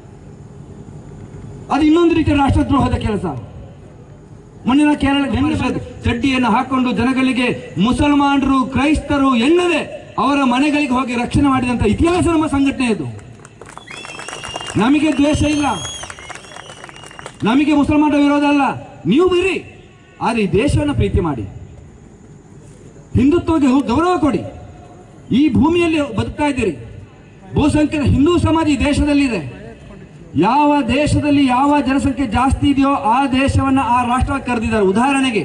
ಅದು ಇನ್ನೊಂದು ರೀತಿಯ ರಾಷ್ಟ್ರದ್ರೋಹದ ಕೆಲಸ. ಮಣ್ಣಿನ ಕೇರಳ ಚಡ್ಡಿಯನ್ನು ಹಾಕೊಂಡು ಜನಗಳಿಗೆ ಮುಸಲ್ಮಾನರು ಕ್ರೈಸ್ತರು ಎನ್ನದೆ ಅವರ ಮನೆಗಳಿಗೆ ಹೋಗಿ ರಕ್ಷಣೆ ಮಾಡಿದಂತ ಇತಿಹಾಸ ನಮ್ಮ ಸಂಘಟನೆ ಇದು. ನಮಗೆ ದ್ವೇಷ ಇಲ್ಲ, ನಮಗೆ ಮುಸಲ್ಮಾನರ ವಿರೋಧ ಅಲ್ಲ. ನೀವು ಬಿರಿ, ಆದರೆ ಈ ದೇಶವನ್ನು ಪ್ರೀತಿ ಮಾಡಿ, ಹಿಂದುತ್ವಕ್ಕೆ ಗೌರವ ಕೊಡಿ. ಈ ಭೂಮಿಯಲ್ಲಿ ಬದುಕ್ತಾ ಇದ್ದೀರಿ. ಬಹುಸಂಖ್ಯಾತ ಹಿಂದೂ ಸಮಾಜ ಈ ದೇಶದಲ್ಲಿದೆ. ಯಾವ ದೇಶದಲ್ಲಿ ಯಾವ ಜನಸಂಖ್ಯೆ ಜಾಸ್ತಿ ಇದೆಯೋ ಆ ದೇಶವನ್ನ ಆ ರಾಷ್ಟ್ರವಾಗಿ ಕರೆದಿದ್ದಾರೆ. ಉದಾಹರಣೆಗೆ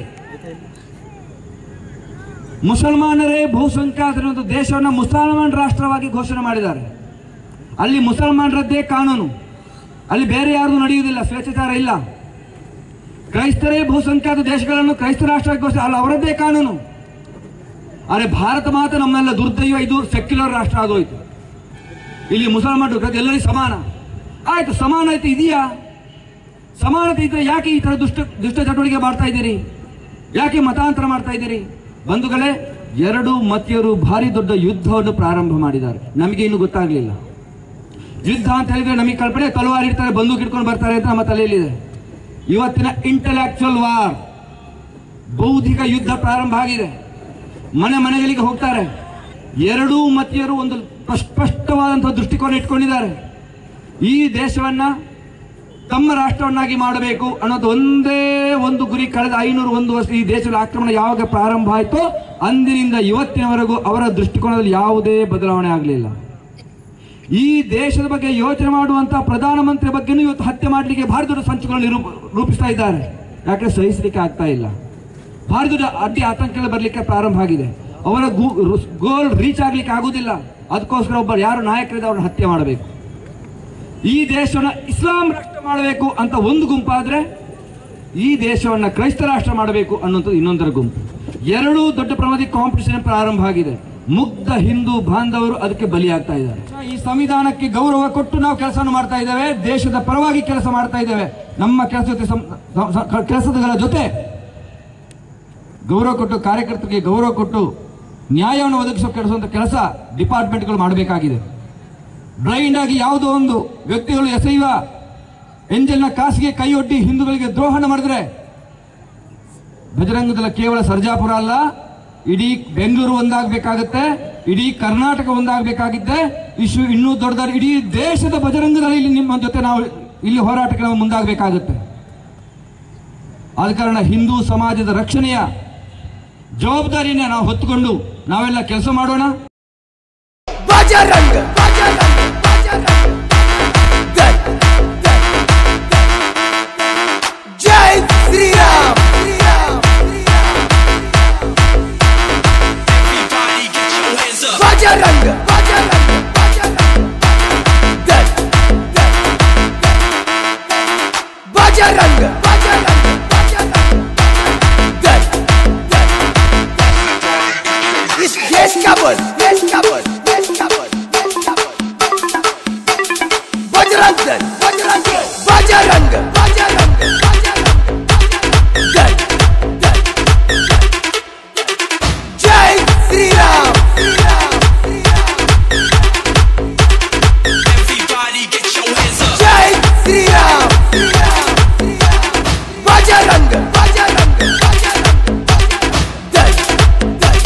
ಮುಸಲ್ಮಾನರೇ ಬಹುಸಂಖ್ಯಾತರಿರುವಂಥ ದೇಶವನ್ನು ಮುಸಲ್ಮಾನ ರಾಷ್ಟ್ರವಾಗಿ ಘೋಷಣೆ ಮಾಡಿದ್ದಾರೆ. ಅಲ್ಲಿ ಮುಸಲ್ಮಾನರದ್ದೇ ಕಾನೂನು, ಅಲ್ಲಿ ಬೇರೆ ಯಾರು ನಡೆಯುವುದಿಲ್ಲ, ಸ್ವೇಚ್ಛಾಚಾರ ಇಲ್ಲ. ಕ್ರೈಸ್ತರೇ ಬಹುಸಂಖ್ಯಾತ ದೇಶಗಳನ್ನು ಕ್ರೈಸ್ತ ರಾಷ್ಟ್ರವಾಗಿ ಘೋಷಣೆ, ಅಲ್ಲಿ ಅವರದ್ದೇ ಕಾನೂನು. ಆದರೆ ಭಾರತ ಮಾತ್ರ ನಮ್ಮೆಲ್ಲ ದುರ್ದೈವ, ಇದು ಸೆಕ್ಯುಲರ್ ರಾಷ್ಟ್ರ ಆಗೋಯ್ತು. ಇಲ್ಲಿ ಮುಸಲ್ಮಾನರು ಎಲ್ಲರಿಗೂ ಸಮಾನ. ಆಯ್ತು, ಸಮಾನತೆ ಇದೆಯಾ? ಸಮಾನತೆ ಇದ್ರೆ ಯಾಕೆ ಈ ತರ ದುಷ್ಟ ದುಷ್ಟ ಚಟುವಟಿಕೆ ಮಾಡ್ತಾ ಇದ್ದೀರಿ? ಯಾಕೆ ಮತಾಂತರ ಮಾಡ್ತಾ ಇದ್ದೀರಿ? ಬಂಧುಗಳೇ, ಎರಡು ಮತೀಯರು ಭಾರಿ ದೊಡ್ಡ ಯುದ್ಧವನ್ನು ಪ್ರಾರಂಭ ಮಾಡಿದ್ದಾರೆ. ನಮಗೆ ಇನ್ನು ಗೊತ್ತಾಗ್ಲಿಲ್ಲ. ಯುದ್ಧ ಅಂತ ಹೇಳಿದ್ರೆ ನಮಗೆ ಕಲ್ಪನೆ ತಲವಾರು ಇಡ್ತಾರೆ, ಬಂದೂಕ್ ಇಟ್ಕೊಂಡು ಬರ್ತಾರೆ ಅಂತ ನಮ್ಮ ತಲೆಯಲ್ಲಿದೆ. ಇವತ್ತಿನ ಇಂಟೆಲೆಕ್ಚುಯಲ್ ವಾರ್, ಬೌದ್ಧಿಕ ಯುದ್ಧ ಪ್ರಾರಂಭ ಆಗಿದೆ. ಮನೆ ಮನೆಗಳಿಗೆ ಹೋಗ್ತಾರೆ. ಎರಡೂ ಮತೀಯರು ಒಂದು ಸ್ಪಷ್ಟವಾದಂತಹ ದೃಷ್ಟಿಕೋನ ಇಟ್ಕೊಂಡಿದ್ದಾರೆ. ಈ ದೇಶವನ್ನ ತಮ್ಮ ರಾಷ್ಟ್ರವನ್ನಾಗಿ ಮಾಡಬೇಕು ಅನ್ನೋದು ಒಂದೇ ಒಂದು ಗುರಿ. ಕಳೆದ ಐನೂರು ಒಂದು ವರ್ಷ ಈ ದೇಶದ ಆಕ್ರಮಣ ಯಾವಾಗ ಪ್ರಾರಂಭ ಆಯಿತೋ ಅಂದಿನಿಂದ ಇವತ್ತಿನವರೆಗೂ ಅವರ ದೃಷ್ಟಿಕೋನದಲ್ಲಿ ಯಾವುದೇ ಬದಲಾವಣೆ ಆಗಲಿಲ್ಲ. ಈ ದೇಶದ ಬಗ್ಗೆ ಯೋಚನೆ ಮಾಡುವಂತಹ ಪ್ರಧಾನಮಂತ್ರಿ ಬಗ್ಗೆನೂ ಇವತ್ತು ಹತ್ಯೆ ಮಾಡಲಿಕ್ಕೆ ಭಾರಿ ದೊಡ್ಡ ಸಂಚುಗಳನ್ನು ರೂಪಿಸ್ತಾ ಇದ್ದಾರೆ. ಯಾಕೆ ಸಹಿಸಲಿಕ್ಕೆ ಆಗ್ತಾ ಇಲ್ಲ. ಭಾರಿ ದೊಡ್ಡ ಅಡ್ಡಿ ಆತಂಕಗಳು ಬರಲಿಕ್ಕೆ ಪ್ರಾರಂಭ ಆಗಿದೆ. ಅವರ ಗೋಲ್ ರೀಚ್ ಆಗ್ಲಿಕ್ಕೆ ಆಗುದಿಲ್ಲ. ಅದಕ್ಕೋಸ್ಕರ ಒಬ್ಬರು ಯಾರು ನಾಯಕರಿದ್ದ ಅವ್ರನ್ನ ಹತ್ಯೆ ಮಾಡಬೇಕು. ಈ ದೇಶವನ್ನ ಇಸ್ಲಾಂ ರಾಷ್ಟ್ರ ಮಾಡಬೇಕು ಅಂತ ಒಂದು ಗುಂಪಾದ್ರೆ, ಈ ದೇಶವನ್ನ ಕ್ರೈಸ್ತ ರಾಷ್ಟ್ರ ಮಾಡಬೇಕು ಅನ್ನೋದು ಇನ್ನೊಂದರ ಗುಂಪು. ಎರಡೂ ದೊಡ್ಡ ಪ್ರಮಾಣದ ಕಾಂಪಿಟೇಷನ್ ಪ್ರಾರಂಭ ಆಗಿದೆ. ಮುಗ್ಧ ಹಿಂದೂ ಬಾಂಧವರು ಅದಕ್ಕೆ ಬಲಿಯಾಗ್ತಾ ಇದ್ದಾರೆ. ಈ ಸಂವಿಧಾನಕ್ಕೆ ಗೌರವ ಕೊಟ್ಟು ನಾವು ಕೆಲಸ ಮಾಡ್ತಾ ಇದ್ದೇವೆ. ದೇಶದ ಪರವಾಗಿ ಕೆಲಸ ಮಾಡ್ತಾ ಇದ್ದೇವೆ. ನಮ್ಮ ಕೆಲಸ ಕೆಲಸಗಳ ಜೊತೆ ಗೌರವ ಕೊಟ್ಟು, ಕಾರ್ಯಕರ್ತರಿಗೆ ಗೌರವ ಕೊಟ್ಟು ನ್ಯಾಯವನ್ನು ಒದಗಿಸೋ ಕೆಲಸ ಕೆಲಸ ಡಿಪಾರ್ಟ್ಮೆಂಟ್ಗಳು ಮಾಡಬೇಕಾಗಿದೆ. ಬ್ಲೈಂಡ್ ಆಗಿ ಯಾವುದೋ ಒಂದು ವ್ಯಕ್ತಿಗಳು ಎಸೆಯುವ ಎಂಜಲ್ನ ಕಾಸಿಗೆ ಕೈಯೊಡ್ಡಿ ಹಿಂದೂಗಳಿಗೆ ದ್ರೋಹಣ ಮಾಡಿದ್ರೆ, ಬಜರಂಗದಳ ಕೇವಲ ಸರ್ಜಾಪುರ ಅಲ್ಲ, ಇಡೀ ಬೆಂಗಳೂರು ಒಂದಾಗಬೇಕಾಗುತ್ತೆ, ಇಡೀ ಕರ್ನಾಟಕ ಒಂದಾಗಬೇಕಾಗಿದ್ದೆ. ಇಶ್ಯೂ ಇನ್ನೂ ದೊಡ್ಡದಾಗಿ ಇಡೀ ದೇಶದ ಬಜರಂಗದಲ್ಲಿ ಇಲ್ಲಿ ನಿಮ್ಮ ಜೊತೆ ನಾವು ಇಲ್ಲಿ ಹೋರಾಟಕ್ಕೆ ನಾವು ಮುಂದಾಗಬೇಕಾಗುತ್ತೆ. ಆದ ಕಾರಣ ಹಿಂದೂ ಸಮಾಜದ ರಕ್ಷಣೆಯ ಜವಾಬ್ದಾರಿನ ನಾವು ಹೊತ್ತುಕೊಂಡು ನಾವೆಲ್ಲ ಕೆಲಸ ಮಾಡೋಣ. ಬಜರಂಗ ಬಜರಂಗ ಬಜರಂಗ ದಲ್ ದಲ್ ಜೈ Shriram Shriram everybody get your hands up Bajrang Bajrang Bajrang ದಲ್ ದಲ್ ಬಜರಂಗ ಬಜರಂಗ ಬಜರಂಗ ದಲ್ ದಲ್ इस देश का बोल देश का बोल बजरंग दल बजरंग बजरंग बजरंग दल दल जय Shri Ram everybody get your hands up जय श्री राम बजरंग बजरंग बजरंग दल दल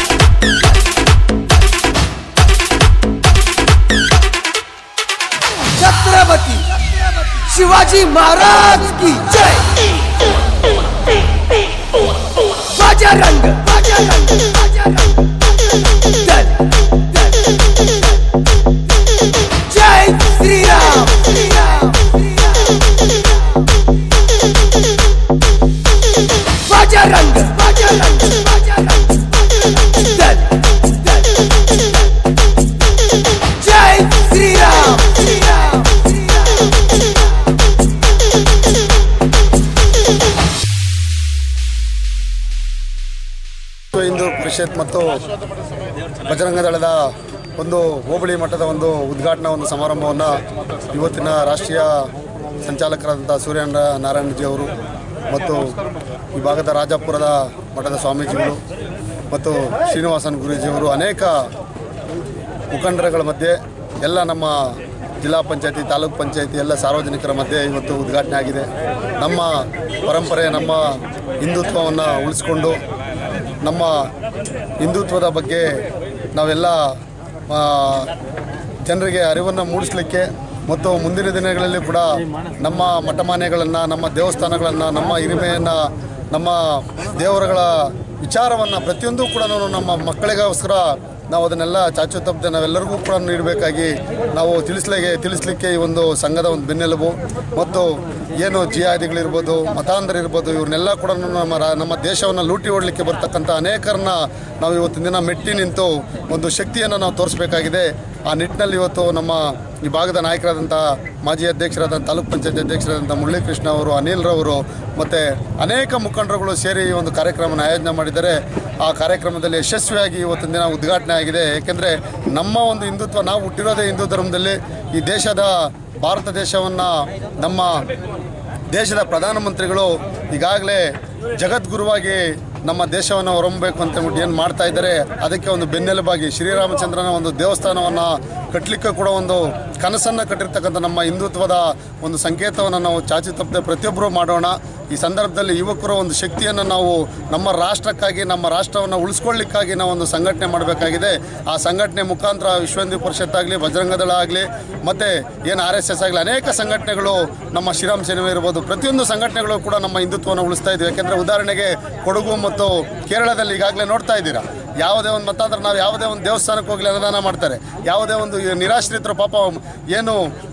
छत्रपति शिवाजी महाराज की जय बजरंग बजरंग बजरंग दल दल जय श्री राम श्री राम ಪರಿಷತ್ ಮತ್ತು ಬಜರಂಗ ದಳದ ಒಂದು ಹೋಬಳಿ ಮಟ್ಟದ ಒಂದು ಉದ್ಘಾಟನಾ ಒಂದು ಸಮಾರಂಭವನ್ನು ಇವತ್ತಿನ ರಾಷ್ಟ್ರೀಯ ಸಂಚಾಲಕರಾದಂಥ ಸೂರ್ಯ ನಾರಾಯಣಜಿ ಅವರು ಮತ್ತು ಈ ಭಾಗದ ರಾಜಾಪುರದ ಮಠದ ಸ್ವಾಮೀಜಿಗಳು ಮತ್ತು ಶ್ರೀನಿವಾಸನ್ ಗುರೂಜಿಯವರು ಅನೇಕ ಮುಖಂಡರುಗಳ ಮಧ್ಯೆ ಎಲ್ಲ ನಮ್ಮ ಜಿಲ್ಲಾ ಪಂಚಾಯತಿ ತಾಲೂಕು ಪಂಚಾಯತಿ ಎಲ್ಲ ಸಾರ್ವಜನಿಕರ ಮಧ್ಯೆ ಇವತ್ತು ಉದ್ಘಾಟನೆ ಆಗಿದೆ. ನಮ್ಮ ಪರಂಪರೆ ನಮ್ಮ ಹಿಂದುತ್ವವನ್ನು ಉಳಿಸ್ಕೊಂಡು ನಮ್ಮ ಹಿಂದುತ್ವದ ಬಗ್ಗೆ ನಾವೆಲ್ಲ ಜನರಿಗೆ ಅರಿವನ್ನು ಮೂಡಿಸಲಿಕ್ಕೆ ಮತ್ತು ಮುಂದಿನ ದಿನಗಳಲ್ಲಿ ಕೂಡ ನಮ್ಮ ಮಠಮಾನ್ಯಗಳನ್ನು ನಮ್ಮ ದೇವಸ್ಥಾನಗಳನ್ನು ನಮ್ಮ ಹಿರಿಮೆಯನ್ನು ನಮ್ಮ ದೇವರುಗಳ ವಿಚಾರವನ್ನು ಪ್ರತಿಯೊಂದು ಕೂಡ ನಮ್ಮ ಮಕ್ಕಳಿಗೋಸ್ಕರ ನಾವು ಅದನ್ನೆಲ್ಲ ಚಾಚು ತಪ್ಪದೆ ನಾವೆಲ್ಲರಿಗೂ ಕೂಡ ನೀಡಬೇಕಾಗಿ ನಾವು ತಿಳಿಸ್ಲಿಕ್ಕೆ ತಿಳಿಸ್ಲಿಕ್ಕೆ ಈ ಒಂದು ಸಂಘದ ಒಂದು ಬೆನ್ನೆಲುಬು ಮತ್ತು ಏನು ಜಿಹಾದಿಗಳಿರ್ಬೋದು ಮತಾಂಧರಿರ್ಬೋದು ಇವ್ರನ್ನೆಲ್ಲ ಕೂಡ ನಮ್ಮ ನಮ್ಮ ದೇಶವನ್ನು ಲೂಟಿ ಹೊಡಲಿಕ್ಕೆ ಬರ್ತಕ್ಕಂಥ ಅನೇಕರನ್ನ ನಾವು ಇವತ್ತಿನ ದಿನ ಮೆಟ್ಟಿ ನಿಂತು ಒಂದು ಶಕ್ತಿಯನ್ನು ನಾವು ತೋರಿಸಬೇಕಾಗಿದೆ. ಆ ನಿಟ್ಟಿನಲ್ಲಿ ಇವತ್ತು ನಮ್ಮ ಈ ಭಾಗದ ನಾಯಕರಾದಂಥ ಮಾಜಿ ಅಧ್ಯಕ್ಷರಾದಂಥ ತಾಲೂಕು ಪಂಚಾಯತ್ ಅಧ್ಯಕ್ಷರಾದಂಥ ಮುರಳೀಕೃಷ್ಣ ಅವರು, ಅನಿಲ್ರವರು ಮತ್ತು ಅನೇಕ ಮುಖಂಡರುಗಳು ಸೇರಿ ಈ ಒಂದು ಕಾರ್ಯಕ್ರಮನ ಆಯೋಜನೆ ಮಾಡಿದ್ದಾರೆ. ಆ ಕಾರ್ಯಕ್ರಮದಲ್ಲಿ ಯಶಸ್ವಿಯಾಗಿ ಇವತ್ತಿನ ದಿನ ಉದ್ಘಾಟನೆ ಆಗಿದೆ. ಏಕೆಂದರೆ ನಮ್ಮ ಒಂದು ಹಿಂದುತ್ವ, ನಾವು ಹುಟ್ಟಿರೋದೇ ಹಿಂದೂ ಧರ್ಮದಲ್ಲಿ. ಈ ದೇಶದ ಭಾರತ ದೇಶವನ್ನು ನಮ್ಮ ದೇಶದ ಪ್ರಧಾನಮಂತ್ರಿಗಳು ಈಗಾಗಲೇ ಜಗದ್ಗುರುವಾಗಿ ನಮ್ಮ ದೇಶವನ್ನು ಹೊರಬೇಕು ಅಂತ ಹೇಳ್ಬಿಟ್ಟು ಏನು ಮಾಡ್ತಾ ಇದ್ದಾರೆ, ಅದಕ್ಕೆ ಒಂದು ಬೆನ್ನೆಲುಬಾಗಿ ಶ್ರೀರಾಮಚಂದ್ರನ ಒಂದು ದೇವಸ್ಥಾನವನ್ನು ಕಟ್ಟಲಿಕ್ಕೆ ಕೂಡ ಒಂದು ಕನಸನ್ನು ಕಟ್ಟಿರ್ತಕ್ಕಂಥ ನಮ್ಮ ಹಿಂದುತ್ವದ ಒಂದು ಸಂಕೇತವನ್ನು ನಾವು ಚಾಚಿ ತಪ್ಪದೆ ಪ್ರತಿಯೊಬ್ಬರೂ ಮಾಡೋಣ. ಈ ಸಂದರ್ಭದಲ್ಲಿ ಯುವಕರು ಒಂದು ಶಕ್ತಿಯನ್ನು ನಾವು ನಮ್ಮ ರಾಷ್ಟ್ರಕ್ಕಾಗಿ ನಮ್ಮ ರಾಷ್ಟ್ರವನ್ನು ಉಳಿಸ್ಕೊಳ್ಳಿಕ್ಕಾಗಿ ನಾವು ಒಂದು ಸಂಘಟನೆ ಮಾಡಬೇಕಾಗಿದೆ. ಆ ಸಂಘಟನೆ ಮುಖಾಂತರ ವಿಶ್ವ ಹಿಂದೂ ಪರಿಷತ್ ಆಗಲಿ, ಬಜರಂಗ ದಳ ಆಗಲಿ, ಮತ್ತು ಏನು ಆರ್ ಎಸ್ ಎಸ್ ಆಗಲಿ, ಅನೇಕ ಸಂಘಟನೆಗಳು ನಮ್ಮ ಶ್ರೀರಾಮ್ ಸೇನೆ ಇರ್ಬೋದು, ಪ್ರತಿಯೊಂದು ಸಂಘಟನೆಗಳು ಕೂಡ ನಮ್ಮ ಹಿಂದುತ್ವವನ್ನು ಉಳಿಸ್ತಾ ಇದ್ದೀವಿ. ಯಾಕೆಂದರೆ ಉದಾಹರಣೆಗೆ ಕೊಡಗು ಮತ್ತು ಕೇರಳದಲ್ಲಿ ಈಗಾಗಲೇ ನೋಡ್ತಾ ಇದ್ದೀರಾ, ಯಾವುದೇ ಒಂದು ಮತಾಂತರ ನಾವು ಯಾವುದೇ ಒಂದು ದೇವಸ್ಥಾನಕ್ಕೆ ಹೋಗಲಿ ಅನುದಾನ ಮಾಡ್ತಾರೆ. ಯಾವುದೇ ಒಂದು ನಿರಾಶ್ರಿತರು ಪಾಪ ಏನು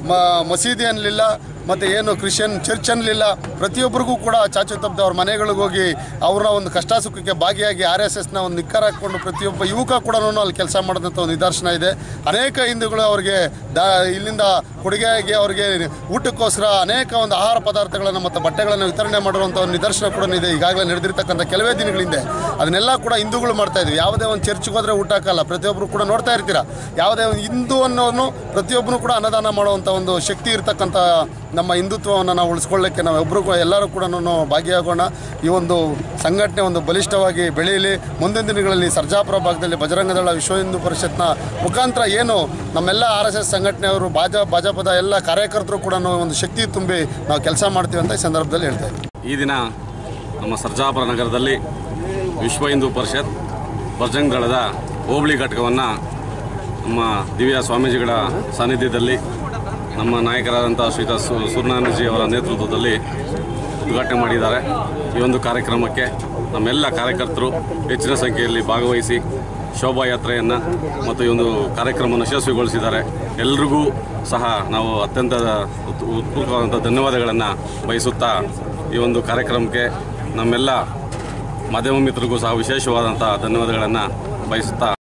ಮಸೀದಿ ಅನ್ನಲಿಲ್ಲ ಮತ್ತು ಏನು ಕ್ರಿಶ್ಚಿಯನ್ ಚರ್ಚ್ ಅನ್ನಲಿಲ್ಲ, ಪ್ರತಿಯೊಬ್ಬರಿಗೂ ಕೂಡ ಚಾಚು ತಪ್ಪದೆ ಅವ್ರ ಮನೆಗಳಿಗೆ ಹೋಗಿ ಅವರ ಒಂದು ಕಷ್ಟ ಸುಖಕ್ಕೆ ಭಾಗಿಯಾಗಿ ಆರ್ ಎಸ್ ಎಸ್ನ ಒಂದು ನಿಕ್ಕರ್ ಹಾಕ್ಕೊಂಡು ಪ್ರತಿಯೊಬ್ಬ ಯುವಕ ಕೂಡ ಅಲ್ಲಿ ಕೆಲಸ ಮಾಡೋದಂಥ ಒಂದು ನಿದರ್ಶನ ಇದೆ. ಅನೇಕ ಹಿಂದೂಗಳು ಅವರಿಗೆ ದಾ ಇಲ್ಲಿಂದ ಕೊಡುಗೆಯಾಗಿ ಅವರಿಗೆ ಊಟಕ್ಕೋಸ್ಕರ ಅನೇಕ ಒಂದು ಆಹಾರ ಪದಾರ್ಥಗಳನ್ನು ಮತ್ತು ಬಟ್ಟೆಗಳನ್ನು ವಿತರಣೆ ಮಾಡುವಂಥ ಒಂದು ನಿದರ್ಶನ ಕೂಡ ಇದೆ. ಈಗಾಗಲೇ ನಡೆದಿರ್ತಕ್ಕಂಥ ಕೆಲವೇ ದಿನಗಳಿಂದ ಅದನ್ನೆಲ್ಲ ಕೂಡ ಹಿಂದೂಗಳು ಮಾಡ್ತಾ ಇದ್ವಿ. ಯಾವುದೇ ಒಂದು ಚರ್ಚ್ಗೆ ಹೋದರೆ ಊಟ ಹಾಕಲ್ಲ, ಪ್ರತಿಯೊಬ್ಬರು ಕೂಡ ನೋಡ್ತಾ ಇರ್ತೀರ. ಯಾವುದೇ ಒಂದು ಹಿಂದೂ ಅನ್ನೋನು ಪ್ರತಿಯೊಬ್ಬರು ಕೂಡ ಅನ್ನದಾನ ಮಾಡುವಂಥ ಒಂದು ಶಕ್ತಿ ಇರತಕ್ಕಂಥ ನಮ್ಮ ಹಿಂದುತ್ವವನ್ನು ನಾವು ಉಳಿಸ್ಕೊಳ್ಳೋಕ್ಕೆ ನಾವು ಒಬ್ಬರು ಎಲ್ಲರೂ ಕೂಡ ಭಾಗಿಯಾಗೋಣ. ಈ ಒಂದು ಸಂಘಟನೆ ಒಂದು ಬಲಿಷ್ಠವಾಗಿ ಬೆಳೆಯಲಿ. ಮುಂದಿನ ದಿನಗಳಲ್ಲಿ ಸರ್ಜಾಪುರ ಭಾಗದಲ್ಲಿ ಬಜರಂಗ ದಳ, ವಿಶ್ವ ಹಿಂದೂ ಪರಿಷತ್ನ ಮುಖಾಂತರ ಏನು ನಮ್ಮೆಲ್ಲ ಆರ್ ಎಸ್ ಎಸ್ ಸಂಘಟನೆಯವರು, ಭಾಜ ಭಾಜಪದ ಎಲ್ಲ ಕಾರ್ಯಕರ್ತರು ಕೂಡ ಒಂದು ಶಕ್ತಿ ತುಂಬಿ ನಾವು ಕೆಲಸ ಮಾಡ್ತೀವಿ ಅಂತ ಈ ಸಂದರ್ಭದಲ್ಲಿ ಹೇಳ್ತಾ ಇದ್ದೀವಿ. ಈ ದಿನ ನಮ್ಮ ಸರ್ಜಾಪುರ ನಗರದಲ್ಲಿ ವಿಶ್ವ ಹಿಂದೂ ಪರಿಷತ್ ಬಜರಂಗ ದಳದ ಹೋಬಳಿ ಘಟಕವನ್ನು ನಮ್ಮ ದಿವ್ಯ ಸ್ವಾಮೀಜಿಗಳ ಸಾನ್ನಿಧ್ಯದಲ್ಲಿ ನಮ್ಮ ನಾಯಕರಾದಂಥ ಶ್ರೀತ ಸೂರ್ಯನಾರಾಯಣಜಿ ಅವರ ನೇತೃತ್ವದಲ್ಲಿ ಉದ್ಘಾಟನೆ ಮಾಡಿದ್ದಾರೆ. ಈ ಒಂದು ಕಾರ್ಯಕ್ರಮಕ್ಕೆ ನಮ್ಮೆಲ್ಲ ಕಾರ್ಯಕರ್ತರು ಹೆಚ್ಚಿನ ಸಂಖ್ಯೆಯಲ್ಲಿ ಭಾಗವಹಿಸಿ ಶೋಭಾಯಾತ್ರೆಯನ್ನು ಮತ್ತು ಈ ಒಂದು ಕಾರ್ಯಕ್ರಮವನ್ನು ಯಶಸ್ವಿಗೊಳಿಸಿದ್ದಾರೆ. ಎಲ್ರಿಗೂ ಸಹ ನಾವು ಅತ್ಯಂತ ಉತ್ಪೂರ್ವಕವಾದಂಥ ಧನ್ಯವಾದಗಳನ್ನು ಬಯಸುತ್ತಾ ಈ ಒಂದು ಕಾರ್ಯಕ್ರಮಕ್ಕೆ ನಮ್ಮೆಲ್ಲ ಮಾಧ್ಯಮ ಮಿತ್ರರಿಗೂ ಸಹ ವಿಶೇಷವಾದಂಥ ಧನ್ಯವಾದಗಳನ್ನು ಬಯಸುತ್ತಾ